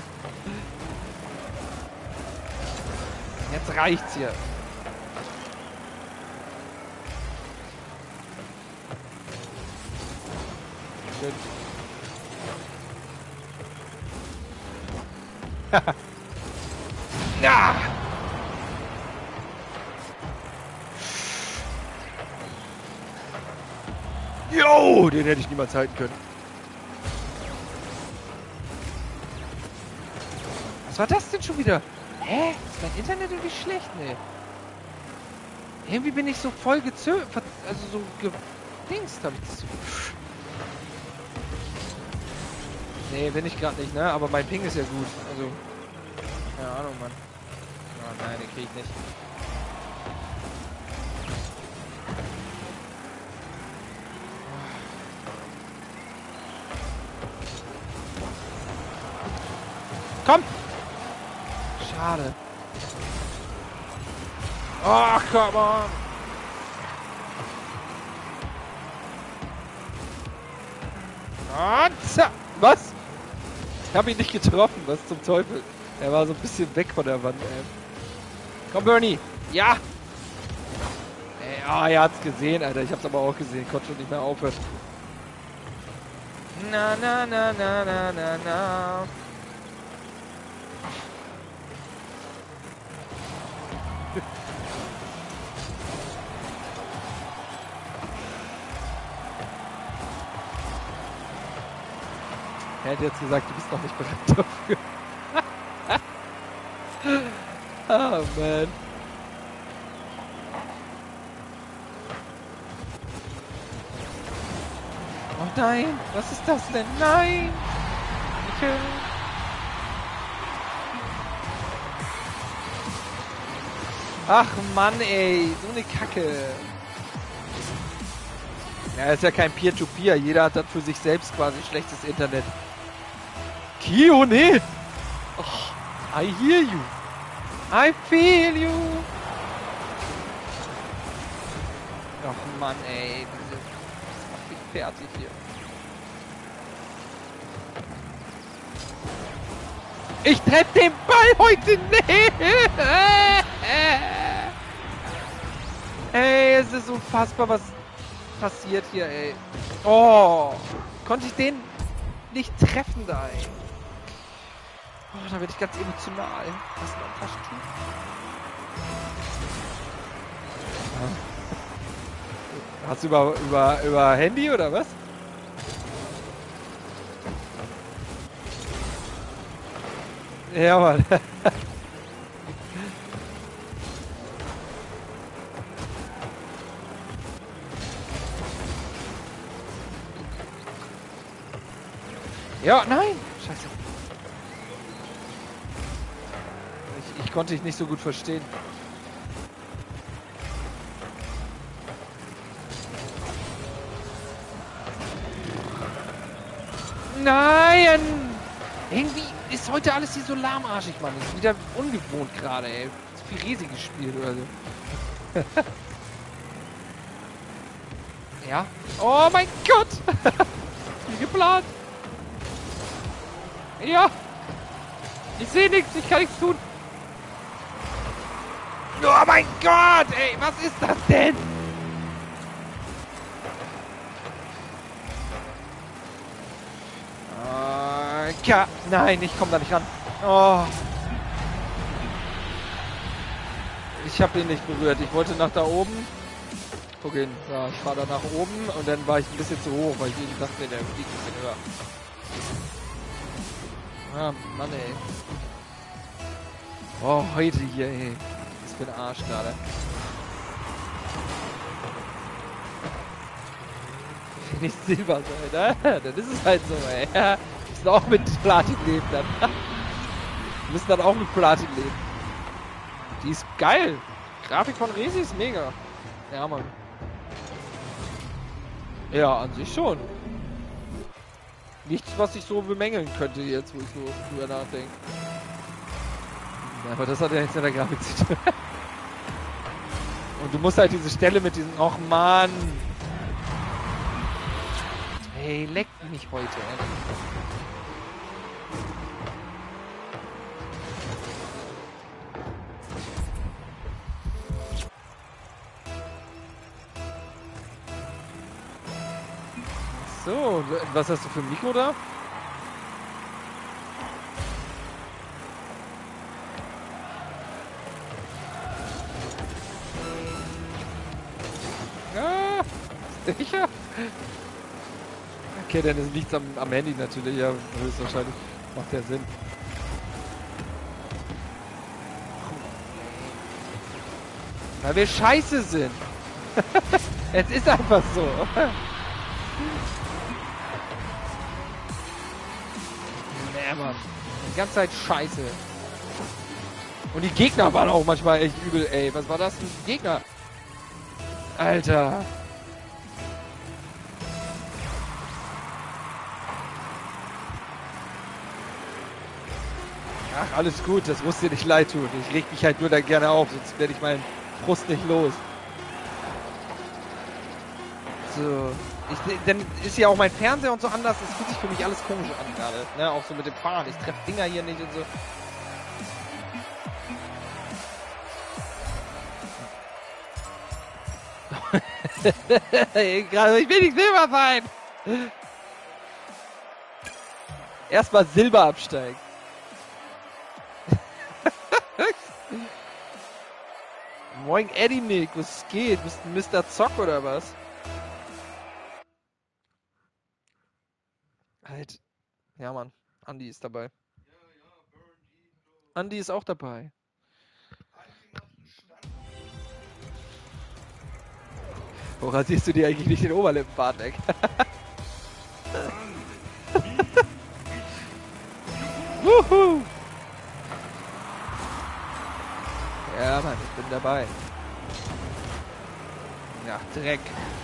Jetzt reicht's hier. Schön. Ja! Jo, den hätte ich niemals halten können. Was war das denn schon wieder? Hä? Ist mein Internet irgendwie schlecht? Nee. Irgendwie bin ich so voll gezögert. Also so gedingst habe ich das. Nee, bin ich gerade nicht, ne? Aber mein Ping ist ja gut. Also. Keine Ahnung, Mann. Oh nein, den krieg ich nicht. Komm! Schade. Oh, come on! Was? Ich habe ihn nicht getroffen, was zum Teufel. Er war so ein bisschen weg von der Wand, ey. Komm, Bernie! Ja! Ey, oh, er hat's gesehen, Alter. Ich hab's aber auch gesehen. Konnte schon nicht mehr aufhören. Na, na, na, na, na, na, na. Er hätte jetzt gesagt, du bist noch nicht bereit dafür. Oh, man. Oh nein, was ist das denn? Nein! Ach Mann, ey, so eine Kacke. Ja, ist ja kein Peer-to-Peer. Jeder hat dann für sich selbst quasi schlechtes Internet. Kione! Oh, I hear you. I feel you. Ach Mann, ey. Das macht mich fertig hier. Ich treff den Ball heute nicht! Ey, es ist unfassbar, was passiert hier, ey. Oh, konnte ich den nicht treffen da, ey. Oh, da bin ich ganz emotional. Was ist ein Taschentuch? Hast du über Handy oder was? Ja, Mann. Ja, nein! Scheiße. Ich konnte dich nicht so gut verstehen. Nein! Irgendwie ist heute alles hier so lahmarschig, Mann. Das ist wieder ungewohnt gerade, ey. Zu viel Resi gespielt oder so. Ja. Oh mein Gott! Wie geplant. Ja! Ich sehe nichts, ich kann nichts tun. Oh mein Gott, ey, was ist das denn? Nein, ich komme da nicht ran. Oh. Ich habe ihn nicht berührt. Ich wollte nach da oben. Guck hin. Ja, ich fahre da nach oben und dann war ich ein bisschen zu hoch, weil ich eben dachte, der fliegt ein bisschen höher. Ah, Mann, ey. Oh, heute hier, ey. Was für ein Arsch gerade. Wenn ich Silber soll, ne? Dann ist es halt so, ey. Wir müssen auch mit Platin leben dann. Wir müssen dann auch mit Platin leben. Die ist geil. Grafik von Resi ist mega. Ja, Mann. Ja, an sich schon. Nichts, was ich so bemängeln könnte jetzt, wo ich so drüber nachdenke. Ja, aber das hat ja nichts mit der Grafik zu tun. Und du musst halt diese Stelle mit diesen... Och, Mann! Hey, leck mich heute, ey. So, was hast du für ein Mikro da? Ah, sicher? Okay, dann ist nichts am Handy natürlich, ja, höchstwahrscheinlich. Macht ja Sinn. Weil wir scheiße sind. Es ist einfach so. Nee, Mann. Die ganze Zeit scheiße. Und die Gegner waren auch manchmal echt übel, ey. Was war das für ein Gegner? Alter. Ach, alles gut. Das muss dir nicht leid tun. Ich reg mich halt nur da gerne auf, sonst werde ich meinen Frust nicht los. So. Dann ist ja auch mein Fernseher und so anders. Das fühlt sich für mich alles komisch an gerade. Ne? Auch so mit dem Fahren. Ich treffe Dinger hier nicht und so. Ich will nicht Silber sein. Erstmal Silber absteigen. Moin Eddie Nick, was geht? Bist du Mr. Zock oder was? Halt. Ja, Mann. Andi ist dabei. Andi ist auch dabei. Wo rasierst du dir eigentlich nicht den Oberlippenbart weg? Wuhu! Ja, Mann, ich bin dabei. Ja, Dreck.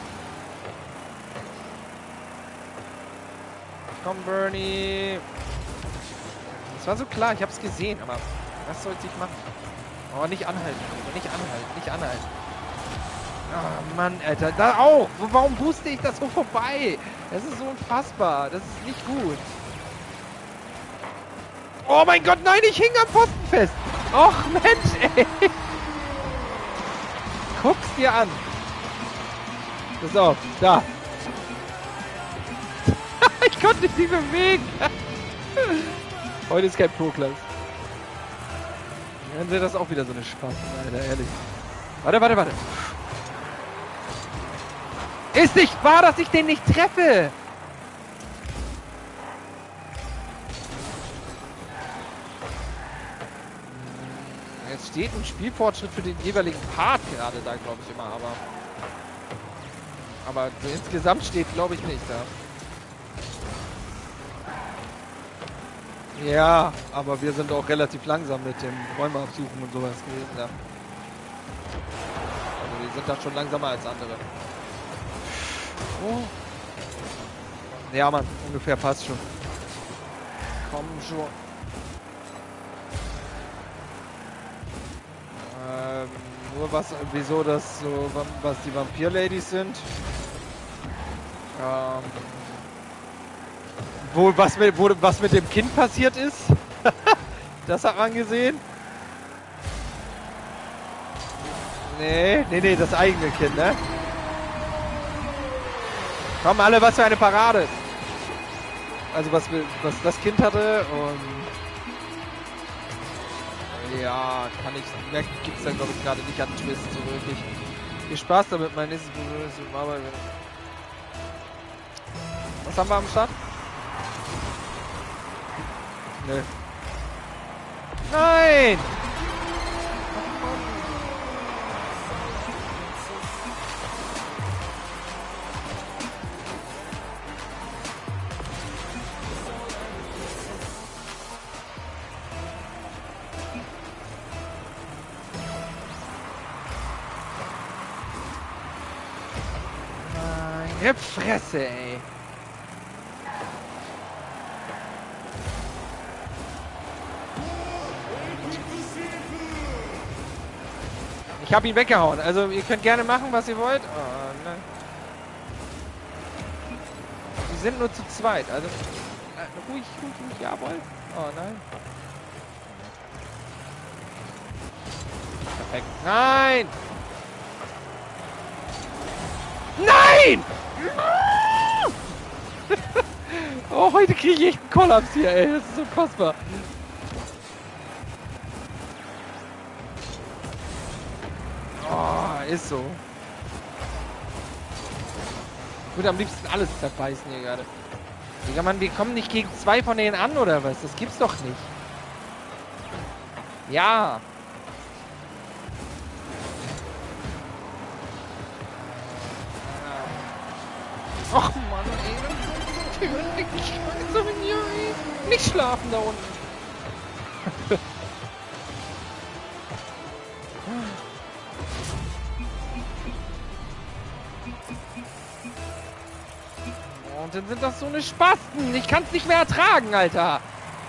Komm, Bernie. Das war so klar, ich hab's gesehen, aber was soll ich machen? Oh, nicht anhalten, nicht anhalten, nicht anhalten. Oh Mann, Alter, da auch! Warum booste ich das so vorbei? Das ist so unfassbar, das ist nicht gut. Oh mein Gott, nein, ich hing am Pfosten fest! Och Mensch, ey! Guck's dir an! Pass auf, da! Ich konnte mich nicht bewegen! Heute ist kein Pro-Class. Dann wäre das auch wieder so eine Spaß, Alter, ehrlich. Warte. Ist nicht wahr, dass ich den nicht treffe! Jetzt steht ein Spielfortschritt für den jeweiligen Part gerade da, glaube ich immer, aber so insgesamt steht, glaube ich, nicht da. Ja, aber wir sind auch relativ langsam mit dem Räume absuchen und sowas gewesen, ja. Also wir sind da schon langsamer als andere. Oh. Ja, Mann, ungefähr passt schon. Komm schon. Nur wieso das so, was die Vampir-Ladies sind. Was mit dem Kind passiert ist. Das hat man gesehen. Nee, das eigene Kind, ne? Komm, alle, was für eine Parade. Also was das Kind hatte und... Ja, mehr gibt's da glaube ich gerade nicht an Twist so wirklich. Viel Spaß damit, mein nächstes Arbeit. Was haben wir am Start? Nö. Nein! Meine Fresse, ey. Ich hab ihn weggehauen. Also ihr könnt gerne machen, was ihr wollt. Oh, nein. Die sind nur zu zweit. Also ruhig, jawohl. Oh nein. Perfekt. Nein! Nein! Oh, heute kriege ich echt einen Kollaps hier, ey. Das ist so kostbar. Oh, ist so. Ich würde am liebsten alles zerbeißen hier gerade. Digga, Mann, wir kommen nicht gegen zwei von denen an, oder was? Das gibt's doch nicht. Ja. Ach Mann, ey. Nicht schlafen da unten. Und dann sind das so eine Spasten. Ich kann's nicht mehr ertragen, Alter.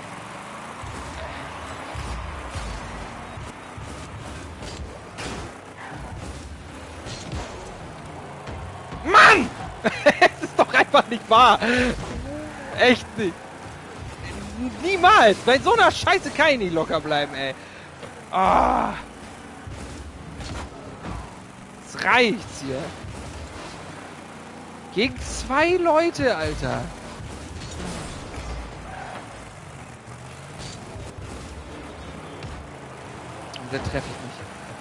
Mann! Es ist doch einfach nicht wahr. Echt nicht. Niemals. Bei so einer Scheiße kann ich nicht locker bleiben, ey. Ah. Jetzt reicht's hier. Gegen zwei Leute, Alter. Und dann treffe ich mich.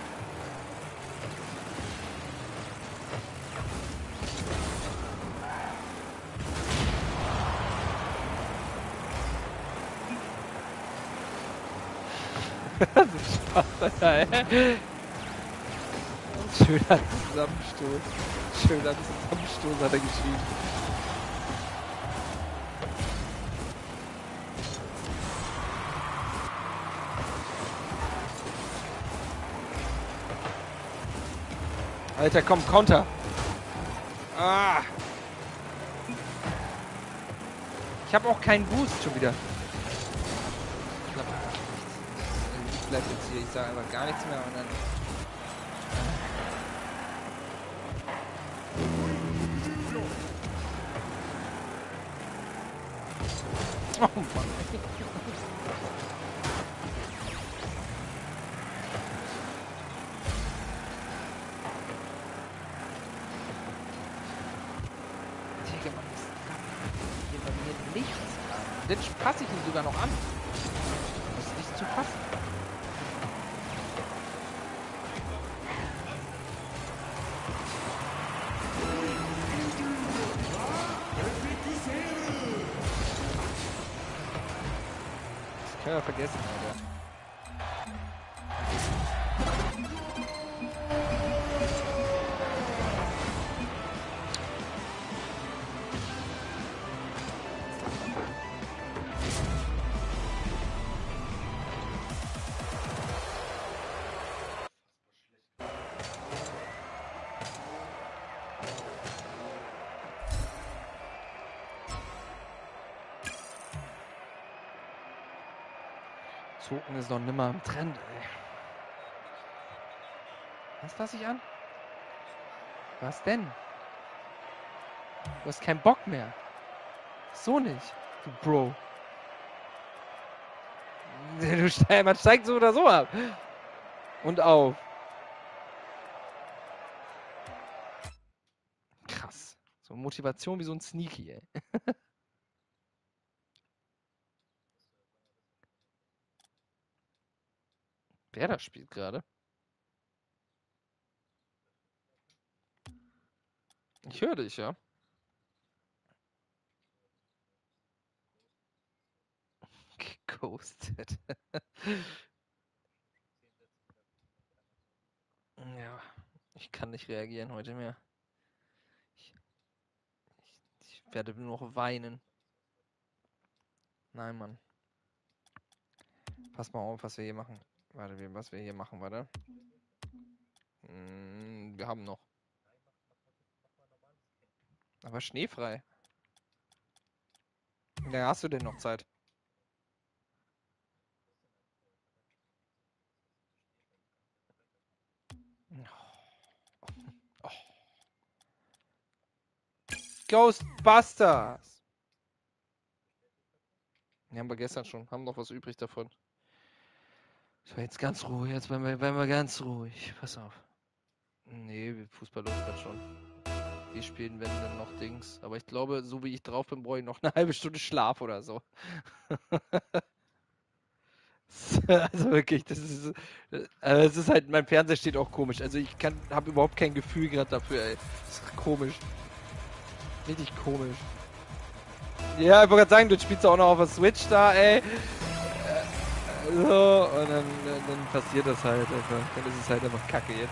Das ist Spaß, Alter, ey. Schöner Zusammenstoß. Schöner Zusammenstoß hat er geschrieben. Alter, komm, Konter. Ah. Ich habe auch keinen Boost schon wieder. Ich bleib jetzt hier, ich sage einfach gar nichts mehr und dann... Oh Mann. Digga, Mann, hier bei mir nichts an. Den passe ich ihn sogar noch an. Das ist nicht zu fassen. Ja, vergessen, Alter. Zocken ist noch nimmer im Trend, ey. Was fasse ich an? Was denn? Du hast keinen Bock mehr. So nicht, du Bro. Man steigt so oder so ab. Und auf. Krass. So Motivation wie so ein Sneaky, ey. Wer das spielt gerade? Ich höre dich, ja. Geghostet. Ja, ich kann nicht reagieren heute mehr. Ich werde nur noch weinen. Nein, Mann. Pass mal auf, was wir hier machen. Warte, was wir hier machen, warte. Wir haben noch. Aber schneefrei. Ja, hast du denn noch Zeit? Oh. Ghostbusters! Die haben wir gestern schon. Haben noch was übrig davon. So, jetzt ganz ruhig. Jetzt werden wir ganz ruhig. Pass auf. Nee, Fußball läuft gerade schon. Wir spielen, wenn dann noch Dings. Aber ich glaube, so wie ich drauf bin, brauche ich noch eine halbe Stunde Schlaf oder so. Also wirklich, das ist. Es ist halt, mein Fernseher steht auch komisch. Also ich habe überhaupt kein Gefühl gerade dafür, ey. Das ist komisch. Richtig komisch. Ja, ich wollte gerade sagen, du spielst auch noch auf der Switch da, ey. So, und dann passiert das halt einfach. Dann ist es halt einfach kacke jetzt.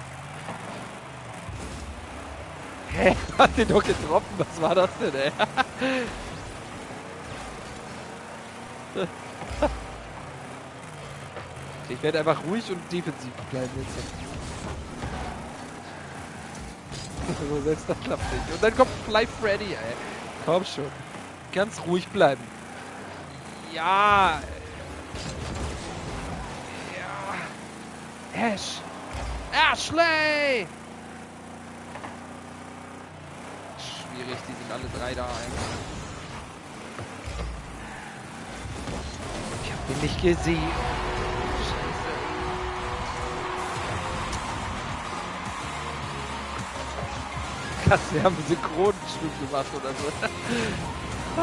Hä? Hat den doch getroffen? Was war das denn, ey? Ich werde einfach ruhig und defensiv bleiben jetzt. So, selbst das klappt nicht. Und dann kommt Fly Freddy, ey. Komm schon. Ganz ruhig bleiben. Ja. Ja. Ashley! Schwierig, die sind alle drei da eigentlich. Ich hab den nicht gesehen. Krass, wir haben Synchronschwimmen gemacht oder so.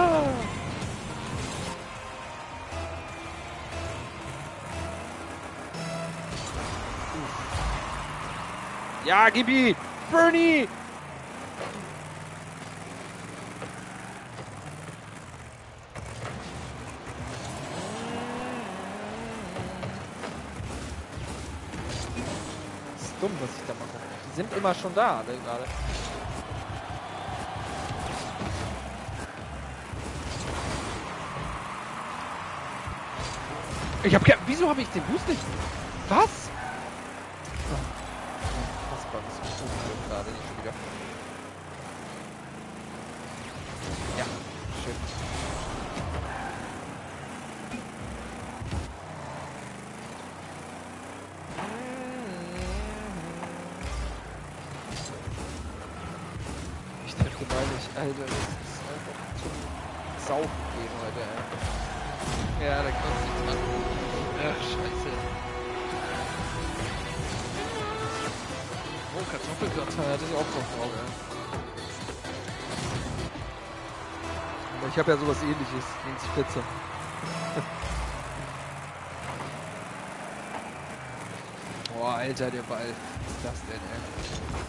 Ja, gib ihn! Bernie! Das ist dumm, was ich da mache. Die sind immer schon da, alle gerade. Wieso habe ich den Boost nicht? Was? Was war das gerade nicht schon wieder? Ja, schön. Ich treffe den Ball nicht. Alter, das ist einfach zum Saufen gehen heute, ey. Ja, der kommt nicht dran. Ach, scheiße. Oh, Kartoffelgratin, hatte ich auch noch drauf, ey. Aber ich habe ja sowas ähnliches, gegen Spitze. Boah, Alter, der Ball. Was ist das denn, ey?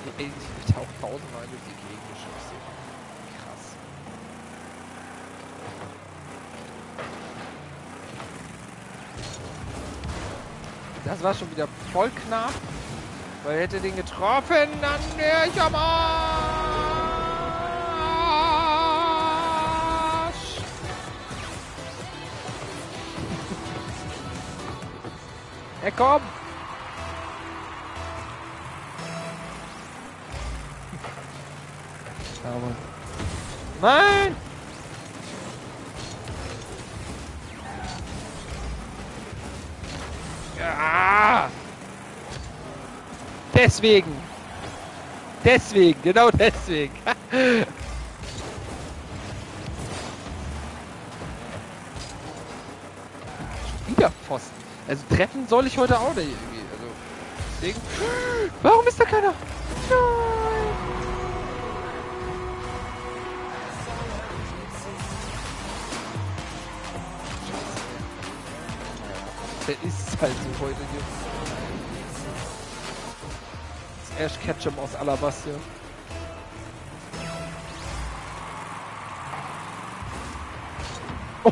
Ey, ich tauche tausendmal durch die Gegend geschossen. Krass. Das war schon wieder voll knapp. Weil hätte den getroffen, dann wäre ich am Arsch. Hey, komm! Aber nein! Ja! Deswegen! Deswegen, genau deswegen! Schon wieder Pfosten. Also treffen soll ich heute auch nicht irgendwie. Also deswegen. Warum ist da keiner? Nein! Der ist halt so heute hier. Das Ash Ketchum aus Alabaster. Oh.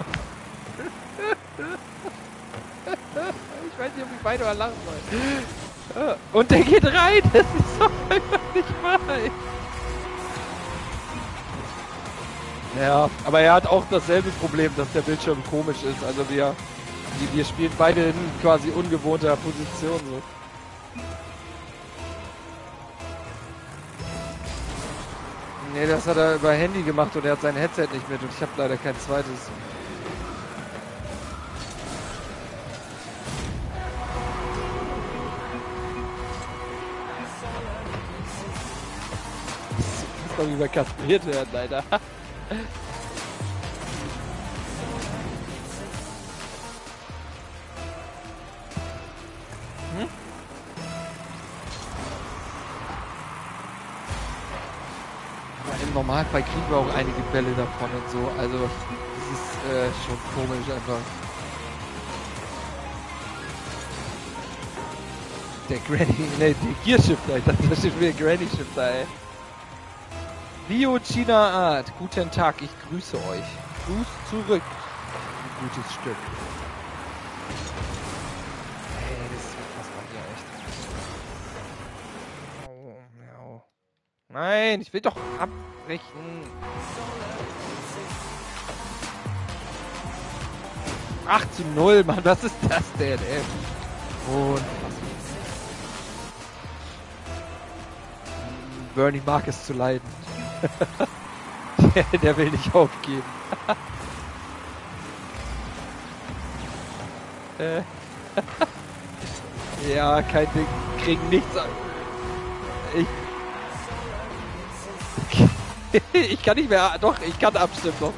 Ich weiß nicht, ob ich weiter lachen soll. Und der geht rein! Das ist doch einfach nicht wahr! Ja, aber er hat auch dasselbe Problem, dass der Bildschirm komisch ist. Also wir spielen beide in quasi ungewohnter Position. So. Nee, das hat er über Handy gemacht und er hat sein Headset nicht mit und ich habe leider kein zweites. Das muss doch wieder kastriert werden, leider. Im Normalfall kriegen wir auch einige Bälle davon und so, also das ist schon komisch einfach. Der Granny, ne, der Gearshifter, ich dachte, da steht wieder Granny Shifter, ey. Bio China Art, guten Tag, ich grüße euch. Gruß zurück, ein gutes Stück. Ey, das ist unfassbar hier, echt. Au, au. Nein, ich will doch abbrechen. 8:0, Mann, was ist das denn, ey? Unfassbar. Bernie mag es zu leiden. Der will nicht aufgeben. Ja, kein Ding. Kriegen nichts an. Ich kann nicht mehr. Doch, ich kann abstimmen noch.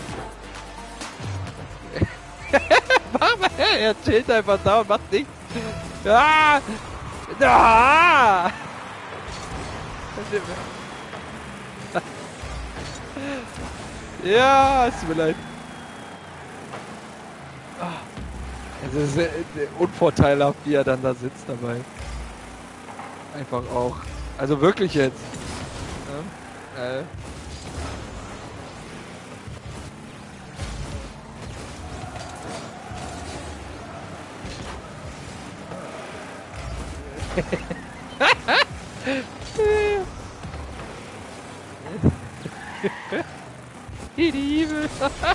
Er chillt einfach da und macht nichts. Ah! Ah! Ja, es tut mir leid. Es ist unvorteilhaft, wie er dann da sitzt dabei. Einfach auch. Also wirklich jetzt. Ja? Die Liebe.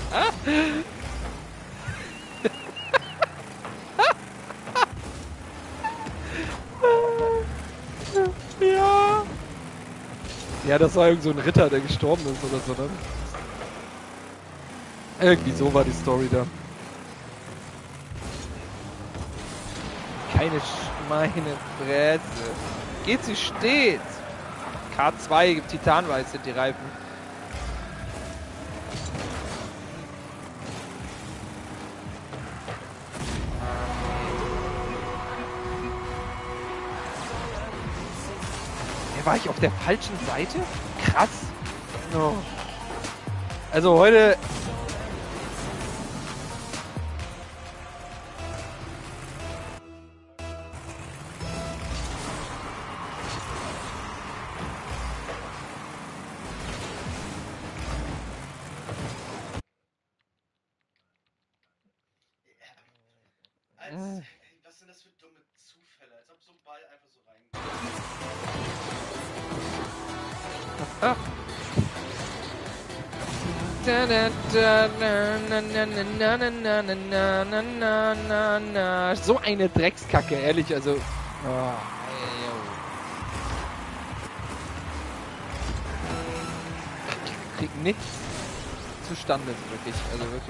Ja. Ja, das war irgend so ein Ritter, der gestorben ist oder so, ne? Irgendwie so war die Story da. Keine Schweinefresse. Geht sie steht. K2, Titanweiß sind die Reifen. War ich auf der falschen Seite? Krass. No. Also heute... dumme Zufälle, als ob so ein Ball einfach so rein. So eine Dreckskacke, ehrlich, also. Oh, ich krieg nichts zustande, wirklich, also wirklich.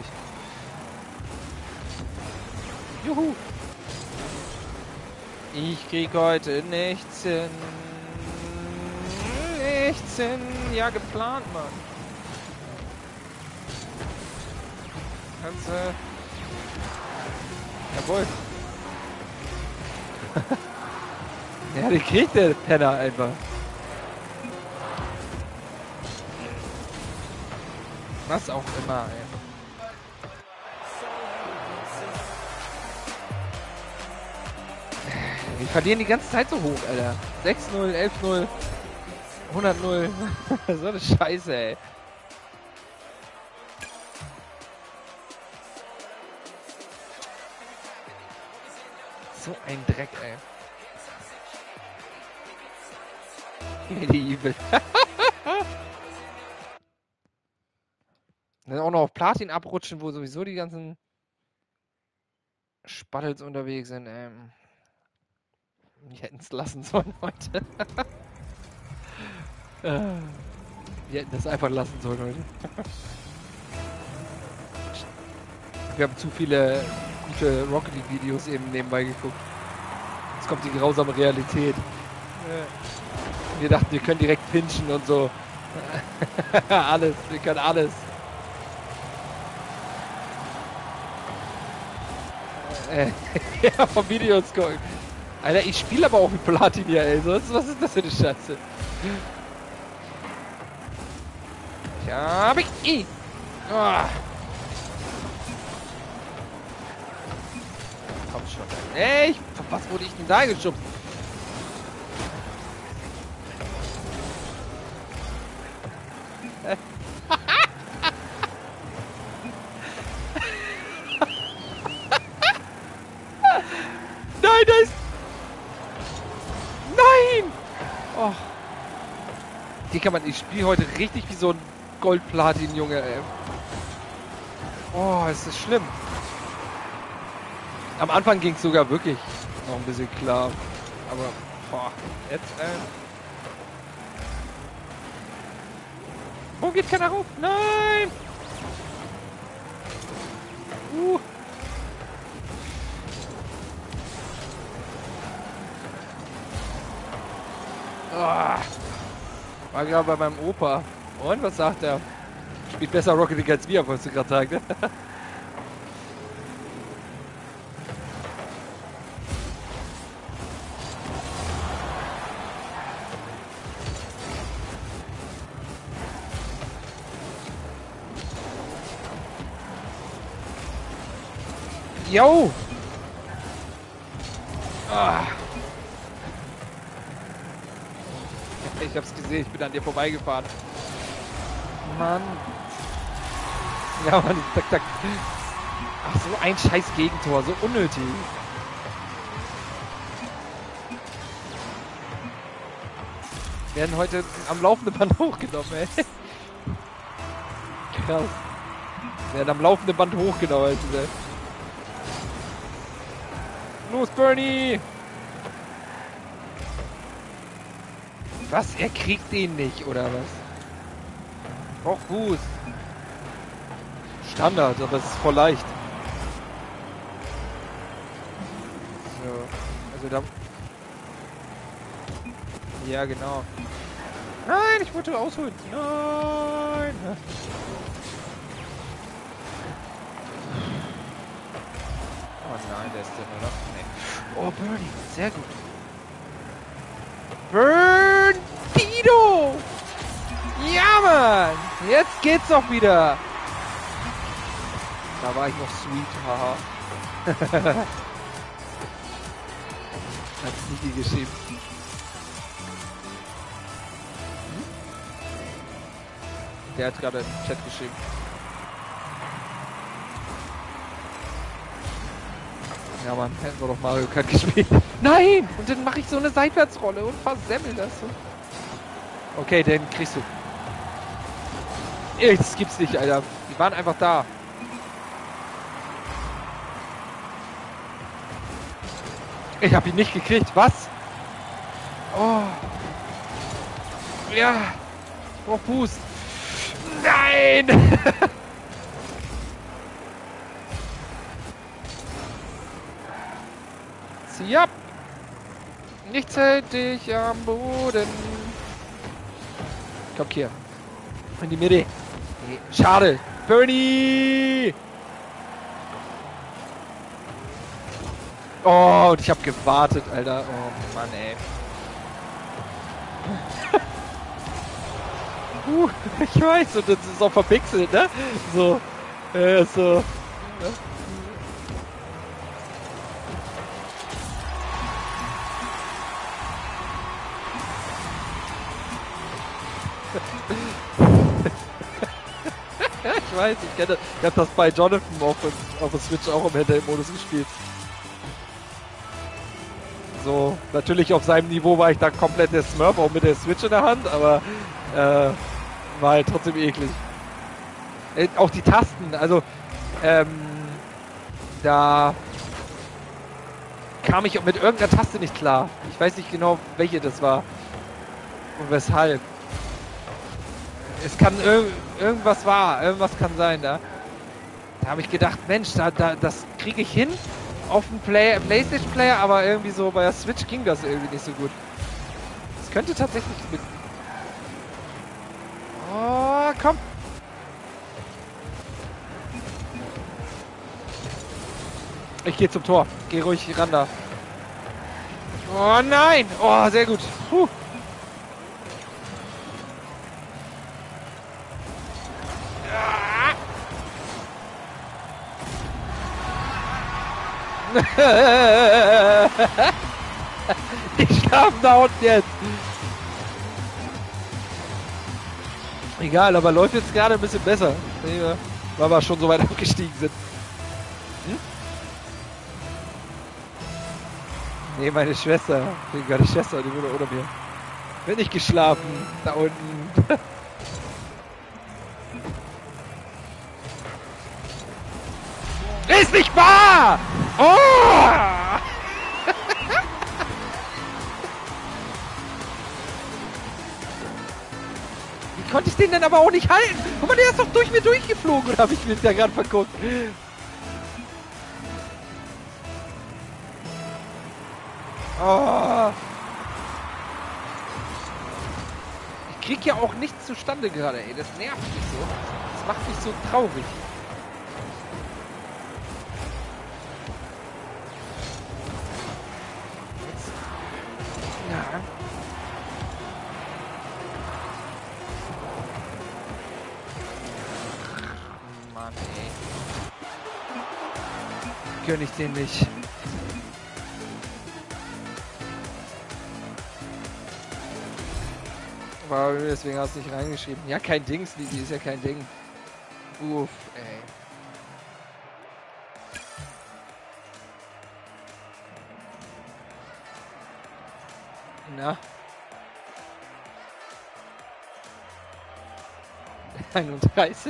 Juhu! Ich krieg heute nichts hin. Nichts hin. Ja, geplant, Mann. Kannst jawohl. Ja, den kriegt der Penner einfach. Was auch immer, ey. Wir verlieren die ganze Zeit so hoch, Alter. 6-0, 11-0, 100-0. So eine Scheiße, ey. So ein Dreck, ey. Medieval. Dann auch noch auf Platin abrutschen, wo sowieso die ganzen Spattels unterwegs sind, ey. Die hätten es lassen sollen heute. Die hätten das einfach lassen sollen heute. Wir haben zu viele gute Rocket League Videos eben nebenbei geguckt. Jetzt kommt die grausame Realität. Wir dachten, wir können direkt pinchen und so. Alles, wir können alles. Ja, vom Videos gucken. Alter, ich spiele aber auch mit Platin hier, ey. Was ist das für eine Scheiße? Ja, hab ich. Oh. Komm schon. Ey, was wurde ich denn da geschubst? Nein, da ist... Nein! Oh. Hier kann man... Ich spiele heute richtig wie so ein Gold-Platin-Junge, ey. Oh, es ist schlimm. Am Anfang ging es sogar wirklich noch ein bisschen klar. Aber, boah, jetzt, Wo geht keiner rauf? Nein! Oh. War gerade bei meinem Opa. Und, was sagt er? Spielt besser Rocket League als wir, wolltest du gerade sagen, ne? Yo! Ah. Ich hab's gesehen, ich bin an dir vorbeigefahren. Mann. Ja, Mann, tak, tak. Ach, so ein scheiß Gegentor, so unnötig. Werden heute am laufenden Band hochgenommen, ey. Krass. Werden am laufenden Band hochgenommen, ey. Los, Bernie! Was? Er kriegt den nicht, oder was? Braucht Fuß. Standard, aber es ist voll leicht. So, also da... Ja, genau. Nein, ich wollte ausholen. Nein! Oh nein, der ist drin, oder? Nee. Oh, Bernie, sehr gut. Bernie-Dido! Ja, Mann! Jetzt geht's doch wieder! Da war ich noch sweet, haha. Hat Sneaky geschrieben. Der hat gerade im Chat geschrieben. Ja, Mann, hätten wir doch Mario Kart gespielt. Nein! Und dann mache ich so eine Seitwärtsrolle und versemmel das. Okay, den kriegst du. Das gibt's nicht, Alter. Die waren einfach da. Ich hab ihn nicht gekriegt. Was? Oh. Ja. Ich brauch Boost. Nein! Zieh ab! Nichts hält dich am Boden. Komm hier. In die Mitte. Nee, schade. Bernie! Oh, und ich hab gewartet, Alter. Oh Mann, ey. Ich weiß, und das ist auch verpixelt, ne? So. So. Ne? Ich weiß, ich kenne das. Ich hab das bei Jonathan auf der Switch auch im Handheld-Modus gespielt. So, natürlich auf seinem Niveau war ich da komplett der Smurf, auch mit der Switch in der Hand, aber war halt trotzdem eklig. Auch die Tasten, also da kam ich mit irgendeiner Taste nicht klar. Ich weiß nicht genau, welche das war und weshalb. Es kann irgendwas kann sein da. Da habe ich gedacht, Mensch, das kriege ich hin auf dem PlayStation Player, aber irgendwie so bei der Switch ging das irgendwie nicht so gut. Das könnte tatsächlich mit... Oh, komm! Ich gehe zum Tor. Geh ruhig ran da. Oh nein! Oh, sehr gut. Puh. Ich schlafe da unten jetzt. Egal, aber läuft jetzt gerade ein bisschen besser. Weil wir schon so weit abgestiegen sind. Hm? Nee, meine Schwester. Die Schwester, die wurde unter mir. Bin ich geschlafen. Da unten. Ist nicht wahr! Oh! Wie konnte ich den denn aber auch nicht halten? Guck mal, der ist doch durch mir durchgeflogen, oder habe ich mir das ja gerade verguckt? Oh. Ich krieg ja auch nichts zustande gerade, ey. Das nervt mich so. Das macht mich so traurig. Ja. Mann, ey. Gönn ich den nicht. Aber deswegen hast du nicht reingeschrieben. Ja, kein Dings, Lisi, ist ja kein Ding. Uff, ey. Na? 31?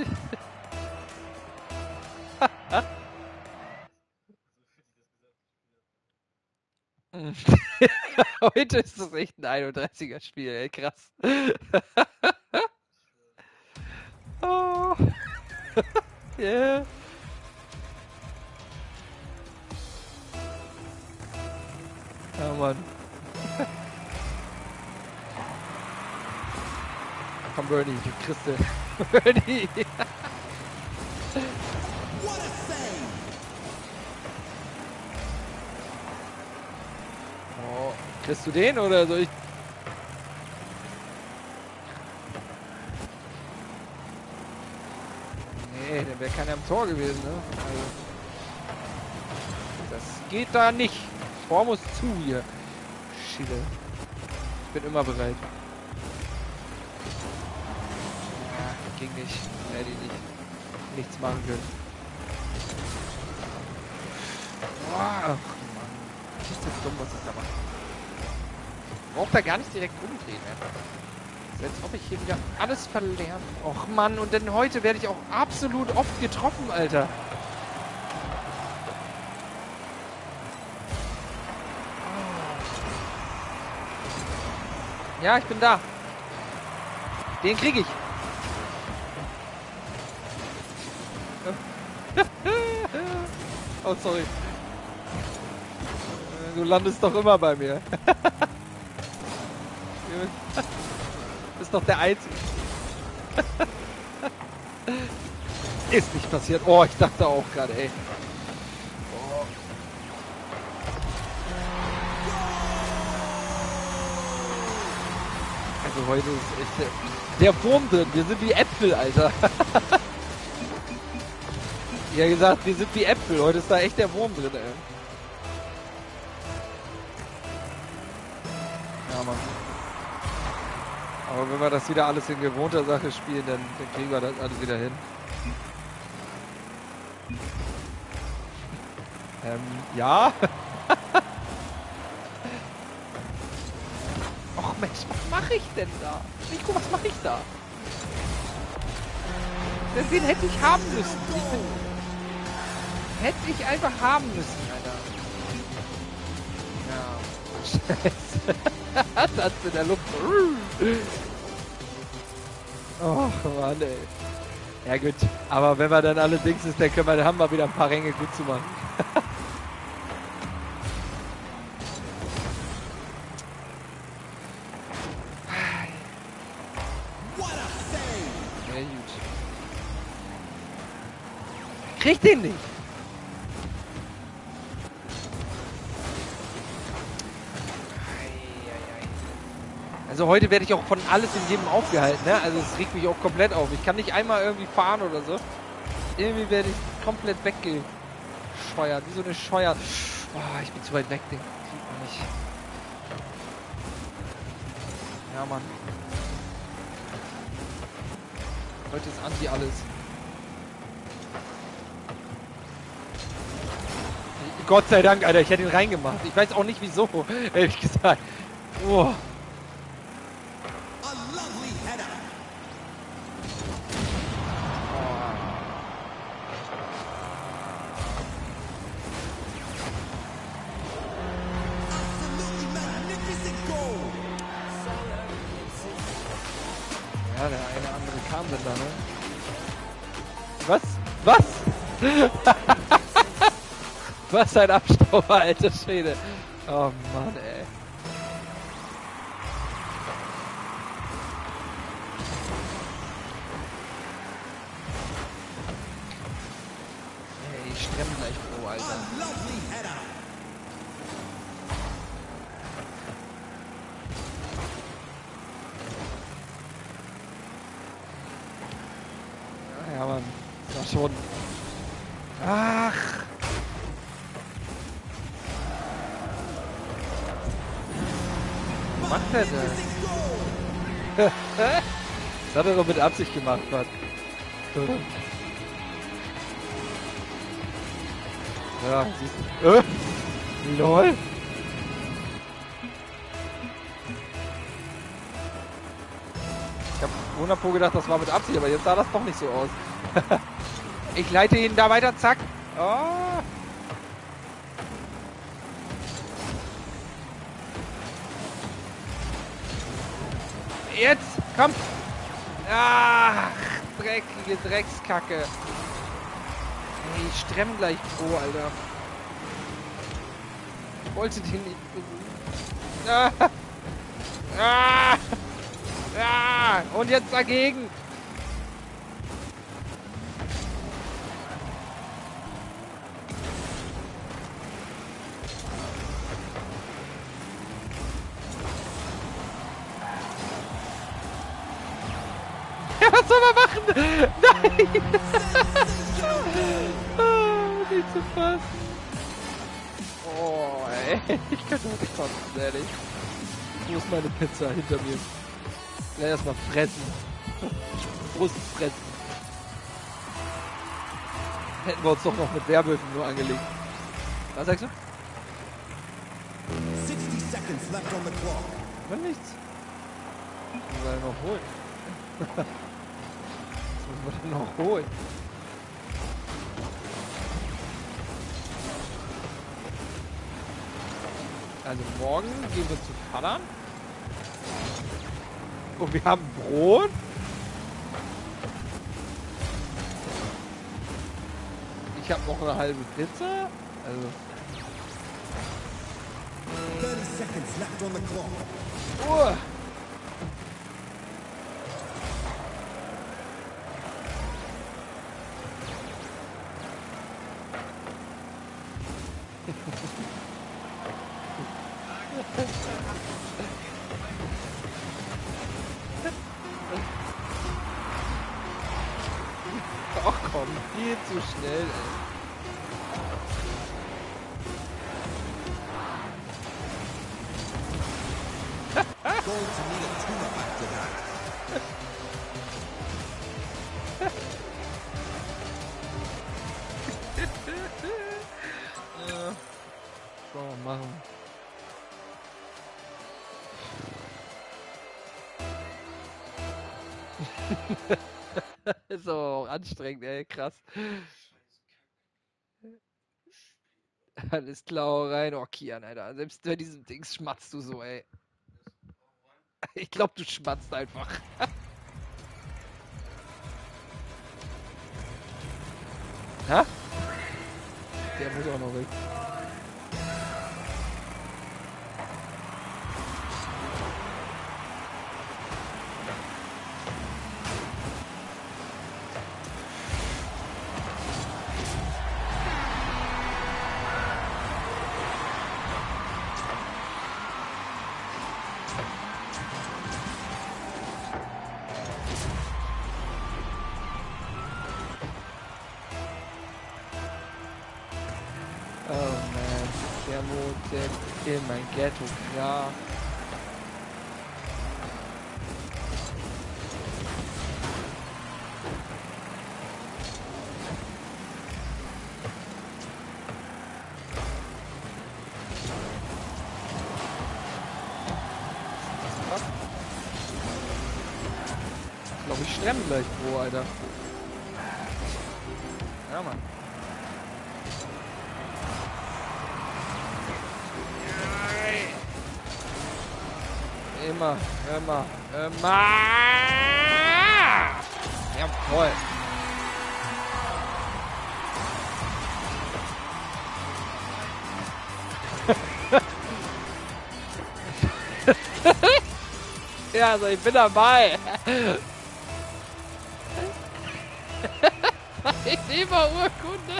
Heute ist das echt ein 31er Spiel, ey, krass. Oh. Yeah. Ja, Mann. Komm, Bernie, du kriegst Bernie. Oh, kriegst du den oder soll ich? Nee, dann wäre keiner am Tor gewesen, ne? Also, das geht da nicht. Tor muss zu hier. Schiele. Ich bin immer bereit. Ja, ging nicht. Hätte ich nichts machen können. Boah, ach Mann. Das ist das dumm, was ich da mache. Braucht da gar nicht direkt umdrehen, einfach. So, als ob ich hier wieder alles verlernt. Och Mann, und denn heute werde ich auch absolut oft getroffen, Alter. Ja, ich bin da. Den krieg ich. Oh, sorry. Du landest doch immer bei mir. Du bist doch der Einzige. Ist nicht passiert. Oh, ich dachte auch gerade, ey. Oh. Also heute ist echt der Wurm drin. Wir sind wie Äpfel, Alter. Ja gesagt, wir sind wie Äpfel. Heute ist da echt der Wurm drin, ey. Ja, Mann. Aber wenn wir das wieder alles in gewohnter Sache spielen, dann kriegen wir das alles wieder hin. Ja. Och Mensch, was mache ich denn da? Nico, was mache ich da? Den hätte ich haben müssen. Hätte ich einfach haben müssen, Alter. Ja. Scheiße. Das in der Luft. Och Mann, ey. Ja gut, aber wenn wir dann alle Dings ist, dann haben wir wieder ein paar Ränge gut zu machen. Ja, gut. Krieg den nicht! Also heute werde ich auch von alles in jedem aufgehalten, ne? Also es regt mich auch komplett auf. Ich kann nicht einmal irgendwie fahren oder so. Irgendwie werde ich komplett weggescheuert, wie so eine Scheuer. Oh, ich bin zu weit weg, den sieht man nicht. Ja, Mann. Heute ist Anti alles. Gott sei Dank, Alter, ich hätte ihn reingemacht. Ich weiß auch nicht wieso, ehrlich gesagt. Oh. Ja, der eine andere kam denn da, ne? Was? Was? Was ein Abstauber, alter Schwede. Oh Mann, ey. Ey, ich stremme gleich Pro, Alter. Ja, Mann. Das war schon. Ach. Was macht der denn? Das hat er doch mit Absicht gemacht, Mann. Ja, siehst du. LOL. Ich hab 100% gedacht, das war mit Absicht, aber jetzt sah das doch nicht so aus. Ich leite ihn da weiter, zack. Oh. Jetzt, komm. Ach, dreckige Dreckskacke. Ey, ich stremm gleich Pro, Alter. Ich wollte den nicht berühren. Ah. Ah. Ah. Und jetzt dagegen. Was soll man machen? Nein! Oh, nicht zu fassen. Oh, ey. Ich könnte heute kotzen, ehrlich. Wo ist meine Pizza hinter mir? Ja, erstmal fressen. Brust fressen. Hätten wir uns doch noch mit Werwölfen nur angelegt. Was sagst du? 60 seconds left on the clock. Aber nichts. Was soll er noch holen? Was muss man denn noch holen? Also morgen gehen wir zu Vater. Und wir haben Brot. Ich habe noch eine halbe Pizza. Also. 30 seconds left on the clock. Oh. Ach komm, viel zu schnell, ey. Going to need a tune-up after that. Ja. So, machen. Ist aber auch anstrengend, ey, krass. Alles klar, rein. Oh, Kian, Alter. Selbst bei diesem Dings schmatzt du so, ey. Ich glaube, du schmatzt einfach. Hä? Der muss auch noch weg. Oh man, der wohnt in mein Ghetto, ja. Ich glaube, ich sterbe gleich, Bro, Alter. Ja, Mann. Immer. Jawohl. Ja, also ich bin dabei. Ich nehme Urkunde.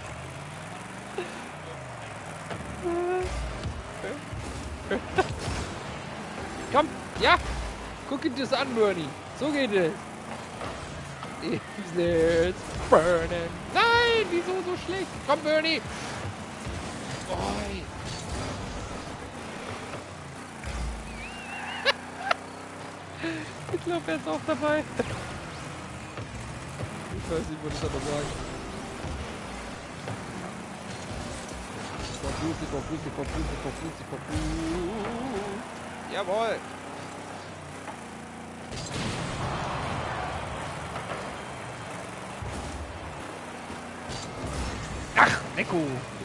Komm, ja. Guck dir das an, Bernie. So geht es. Is it burning? Nein, wieso so schlecht? Komm, Bernie. Oi. Ich glaube, er ist auch dabei. Ich weiß nicht, was ich aber sagen. Verflucht. Jawohl. Ach, Neko.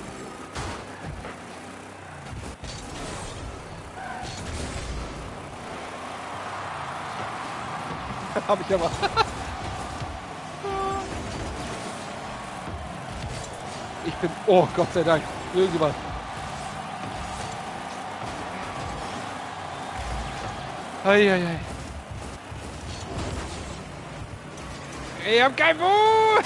Hab ich aber. Ich bin... Oh, Gott sei Dank. Irgendjemand. Eieiei. Ich hab kein Boot!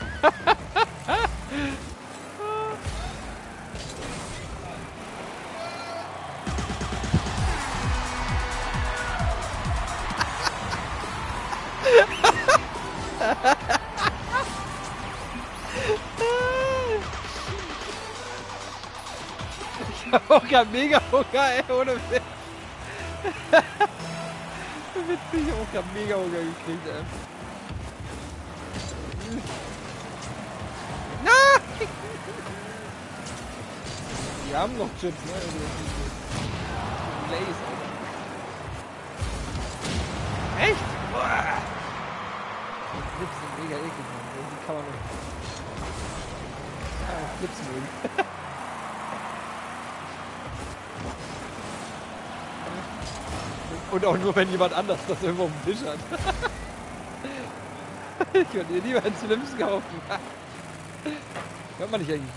Ich hab auch grad mega Hunger, ey, ohne Witz. Witzig, ich hab auch grad mega Hunger gekriegt, ey. Nein! Die haben noch Chips, ne? Lays, Alter. Echt? Boah. Die Flips sind mega eklig, Mann. Die kann man nicht. Ja, Flips mögen. Und auch nur, wenn jemand anders das irgendwo auf dem Tisch hat. Ich könnte dir lieber einen Slims kaufen. Hört man nicht eigentlich.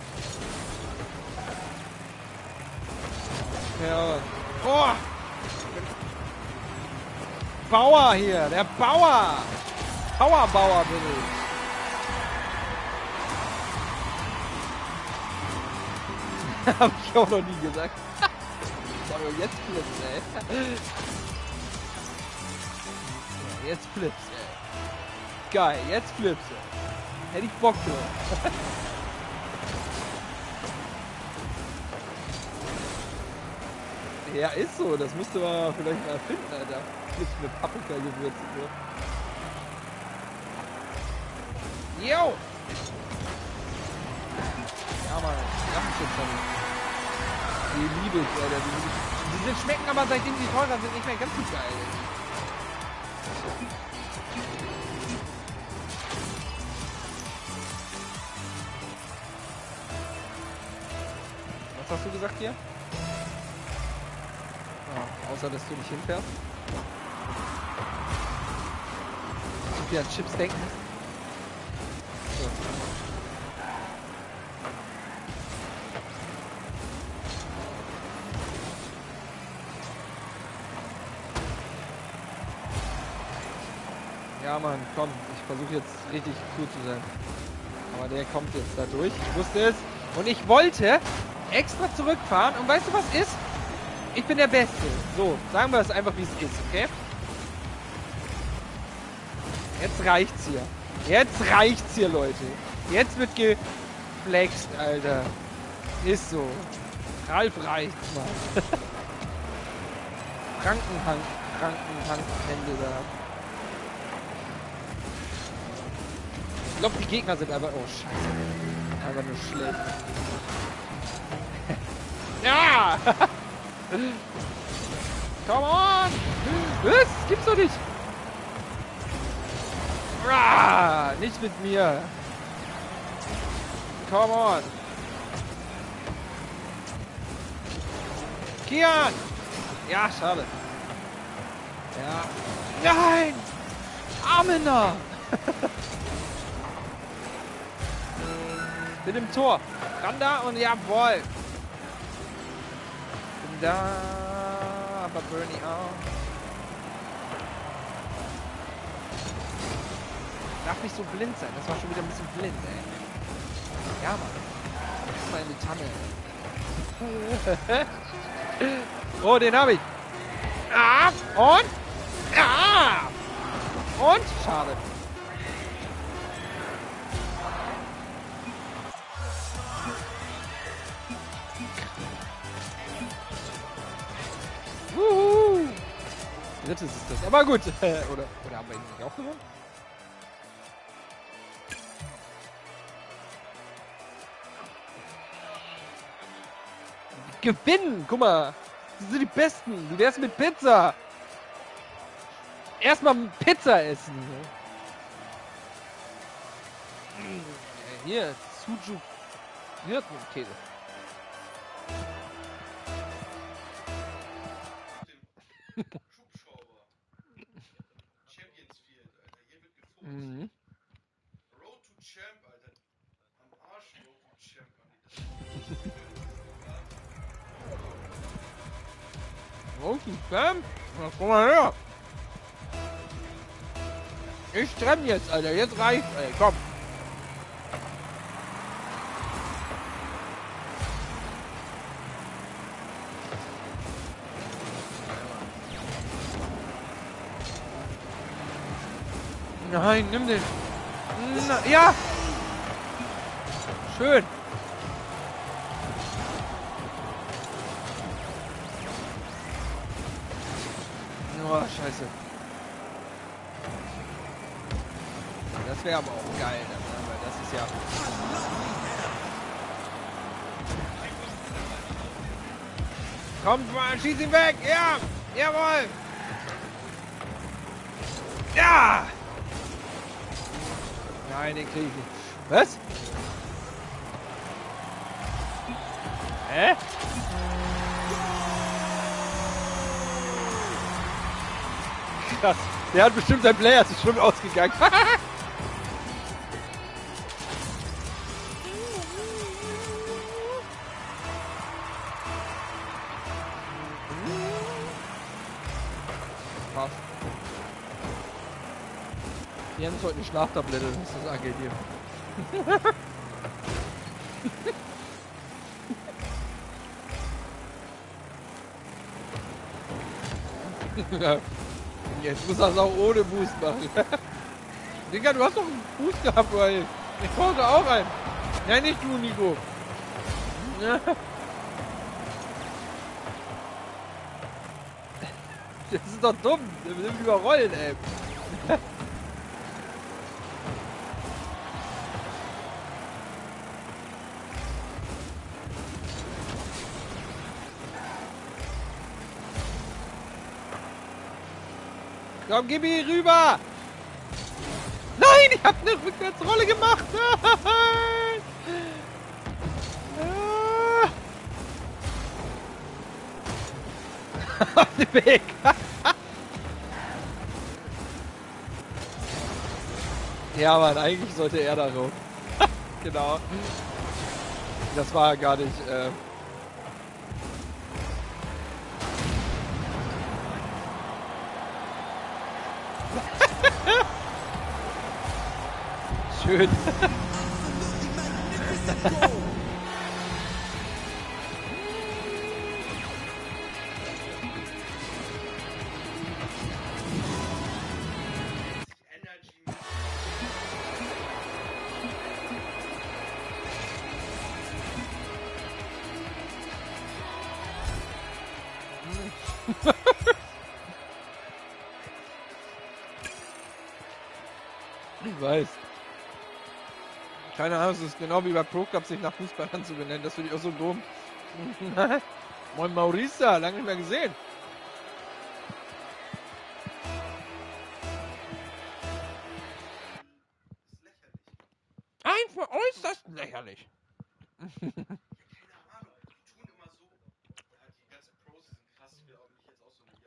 Ja. Oh! Bauer hier, der Bauer! Powerbauer bin ich. Hab ich auch noch nie gesagt. Aber jetzt Flips, ey. Jetzt Flips, ey. Geil, jetzt Flips, ey. Hätte ich Bock drauf. Ja, ist so. Das müsste man vielleicht mal finden, Alter. Flips mit Paprika-Gewürz und so. Yo! Ja, Mann. Drachenchips hab ich. Die liebe ich, Alter. Die sind schmecken aber, seitdem die teurer sind, nicht mehr ganz so geil. Was hast du gesagt hier? Ah, außer, dass du nicht hinfährst. Zu viel an Chips denken. So. Ja, Mann, komm. Ich versuche jetzt richtig cool zu sein. Aber der kommt jetzt da durch. Ich wusste es. Und ich wollte extra zurückfahren. Und weißt du, was ist? Ich bin der Beste. So, sagen wir es einfach, wie es ist, okay? Jetzt reicht's hier. Jetzt reicht's hier, Leute. Jetzt wird geflext, Alter. Ist so. Ralf reicht's mal. Krankenhände da. Ich glaube, die Gegner sind einfach... Oh, scheiße. Einfach nur schlecht. Ja! Come on! Was? Gibt's doch nicht! Ah, nicht mit mir! Come on! Kian! Ja, schade. Ja. Nein! Armener! Bin im Tor. Ran da und jawohl. Bin da, aber Bernie auch. Darf nicht so blind sein. Das war schon wieder ein bisschen blind, ey. Ja, Mann. Das ist mal in die Tanne. Oh, den hab ich. Ah, und? Ah! Und? Schade. Drittes ist das. Aber gut. Oder haben wir ihn nicht auch gewonnen? Gewinnen! Guck mal. Die sind die Besten. Wie wär's mit Pizza? Erstmal Pizza essen. Hier, Sujuk Hirtenkäse. Schubschrauber. Champions Field, Alter. Hier wird gefuchst. Mhm. Road to Champ, Alter. Am Arsch Road to Champ, Mann. Roten Spam? Na, komm mal her. Ich trenne jetzt, Alter. Jetzt reicht's, ey. Komm. Nein, nimm den. Na, ja! Schön. Oh, scheiße. Das wäre aber auch geil, dann, weil das ist ja... Kommt mal, schieß ihn weg! Ja! Jawohl! Ja! Nein, den krieg ich nicht. Was? Hä? Krass. Der hat bestimmt sein Player ist schon ausgegangen. Krass. Die haben heute eine Schlaftablette, was das angeht hier. Jetzt muss er es auch ohne Boost machen. Digga, du hast doch einen Boost gehabt, weil ich brauche auch einen. Nein, nicht du, Nico. Das ist doch dumm. Der will überrollen, ey. Komm, gib ihn rüber! Nein, ich hab eine Rückwärtsrolle gemacht! Nein! Auf den Weg! Ja, Mann, eigentlich sollte er da rum. Genau. Das war gar nicht... Schön. Ich weiß. Keine Ahnung, es ist genau wie bei Pro Club, sich nach Fußballern zu benennen. Das finde ich auch so dumm. Moin Maurice, lange nicht mehr gesehen. Einfach äußerst lächerlich. Keine Ahnung, die tun immer so. Ja, die ganzen Pros sind krass, ich will auch nicht jetzt auch so eine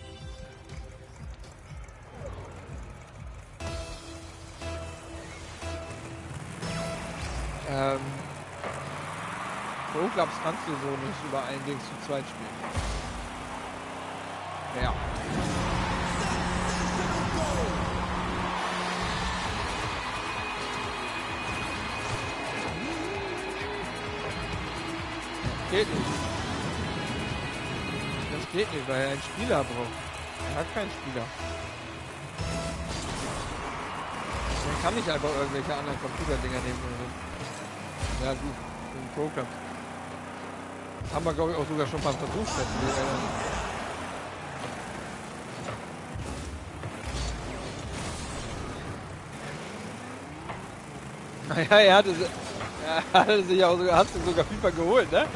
Pro Clubs kannst du so nicht über ein Ding zu zweit spielen. Ja. Geht nicht. Das geht nicht, weil er einen Spieler braucht. Er hat keinen Spieler. Man kann nicht einfach irgendwelche anderen Computerdinger nehmen oder so. Ja gut, ein Programm. Das haben wir glaube ich auch sogar schon beim Versuchstesten. Naja, er hatte sich auch sogar, hat sich sogar FIFA geholt, ne?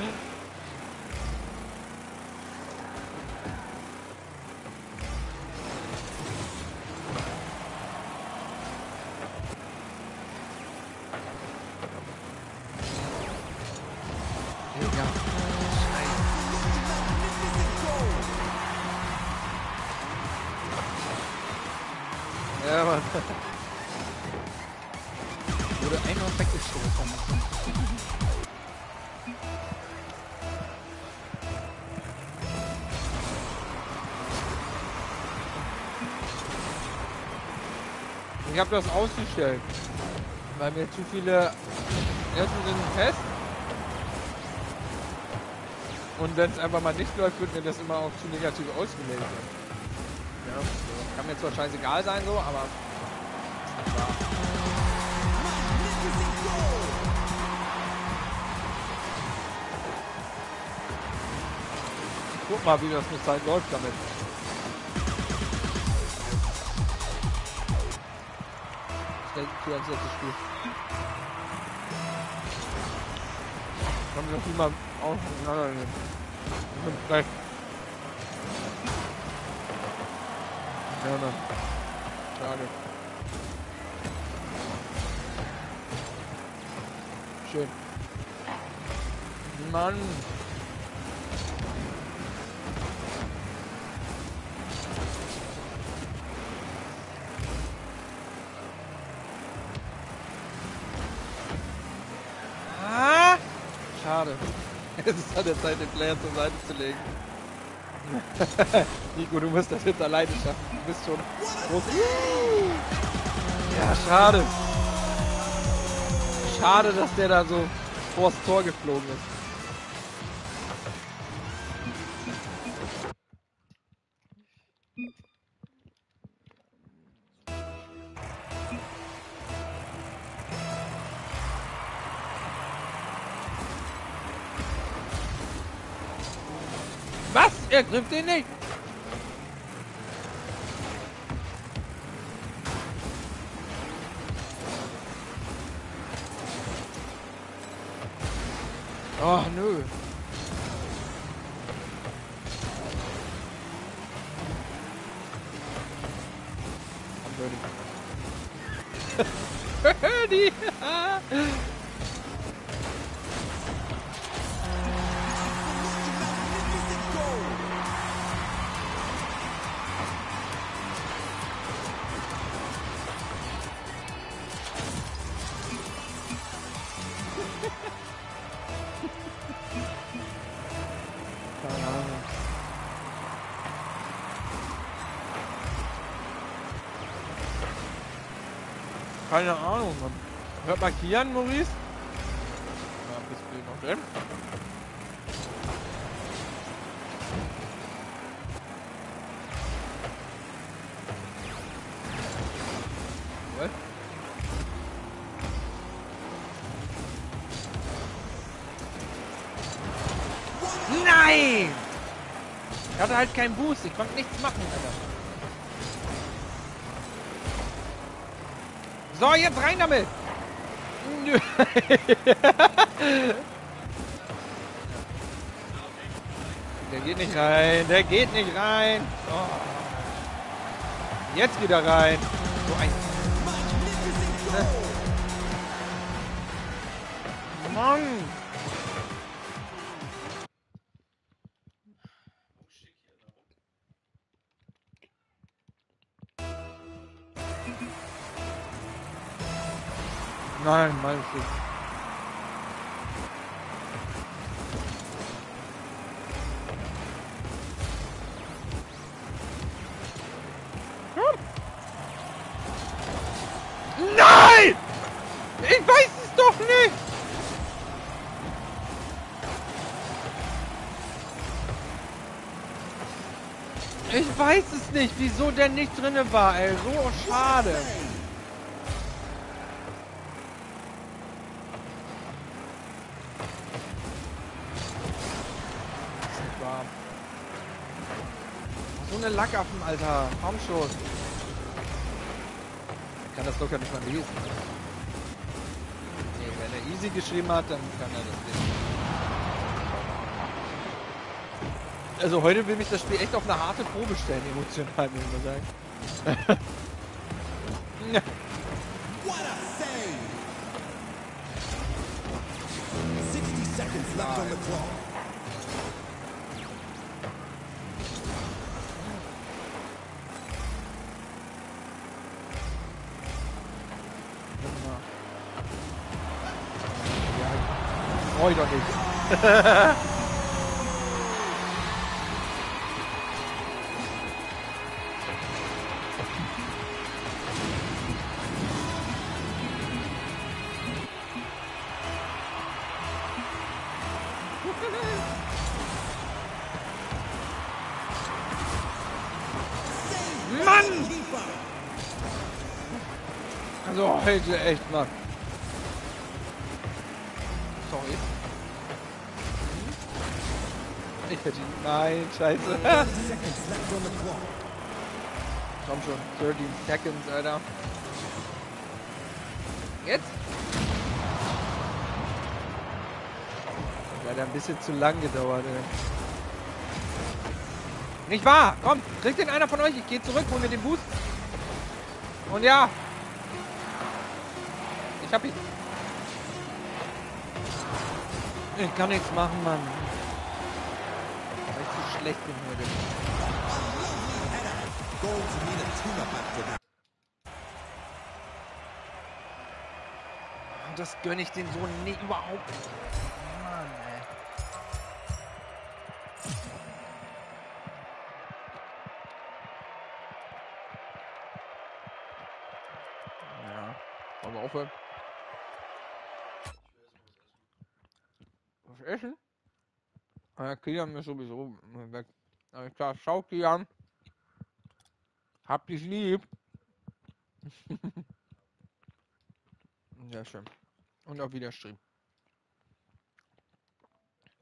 Ja, Mann. Wurde einfach weggestoßen. Ich habe das ausgestellt, weil mir zu viele Essen sind fest. Und wenn es einfach mal nicht läuft, wird mir das immer auch zu negativ ausgelegt. Ja, kann mir zwar scheißegal sein so, aber ist nicht wahr. Guck mal, wie das mit Zeit läuft damit. Das ist für das letzte Spiel. Kann ich noch niemand auseinander nehmen. Frech. Ja, ne. Schade. Schön. Mann. Ah! Schade. Es ist an der Zeit, den Player zur Seite zu legen. Nico, du musst das jetzt alleine schaffen. Du bist schon groß. Ja, schade. Schade, dass der da so vors Tor geflogen ist. Was? Er trifft den nicht. Oh, nö. Die. Keine Ahnung. Keine Ahnung, Mann. Hört mal Kian, Maurice? Ja, bist du noch drin? What? Nein! Ich hatte halt keinen Boost, ich konnte nichts machen, Alter. So, jetzt rein damit! Der geht nicht rein, der geht nicht rein. Oh. Jetzt geht er rein. So ein... Mann! Nein, mein Schiff. Nein! Ich weiß es doch nicht! Ich weiß es nicht, wieso der nicht drinne war, ey. So schade. Ist nicht wahr. So eine Lackaffen, Alter. Komm schon. Ich kann das locker nicht mal lesen. Nee, wenn er easy geschrieben hat, dann kann er das lesen. Also heute will mich das Spiel echt auf eine harte Probe stellen, emotional, muss ich mal sagen. What a save! 60 seconds left on the clock. Ja, freu doch nicht. Mann! Also heute echt, Mann. Sorry. Ich verdiene. Nein, scheiße. Seconds left on the clock. Komm schon, 13 Seconds, Alter. Jetzt? Leider ein bisschen zu lang gedauert, ey. Nicht wahr? Komm, kriegt den einer von euch. Ich gehe zurück, hol mir den Boost. Und ja. Ich hab ihn. Ich kann nichts machen, Mann. Weil ich zu schlecht bin heute. Going to need a tune-up after that. Das gönne ich den so nicht überhaupt nicht. Mann, ey. Ja, wollen wir aufhören? Was essen? Kilian ist sowieso weg. Alles klar, ciao Kilian. Hab dich lieb. Sehr schön. Und auf Wiedersehen.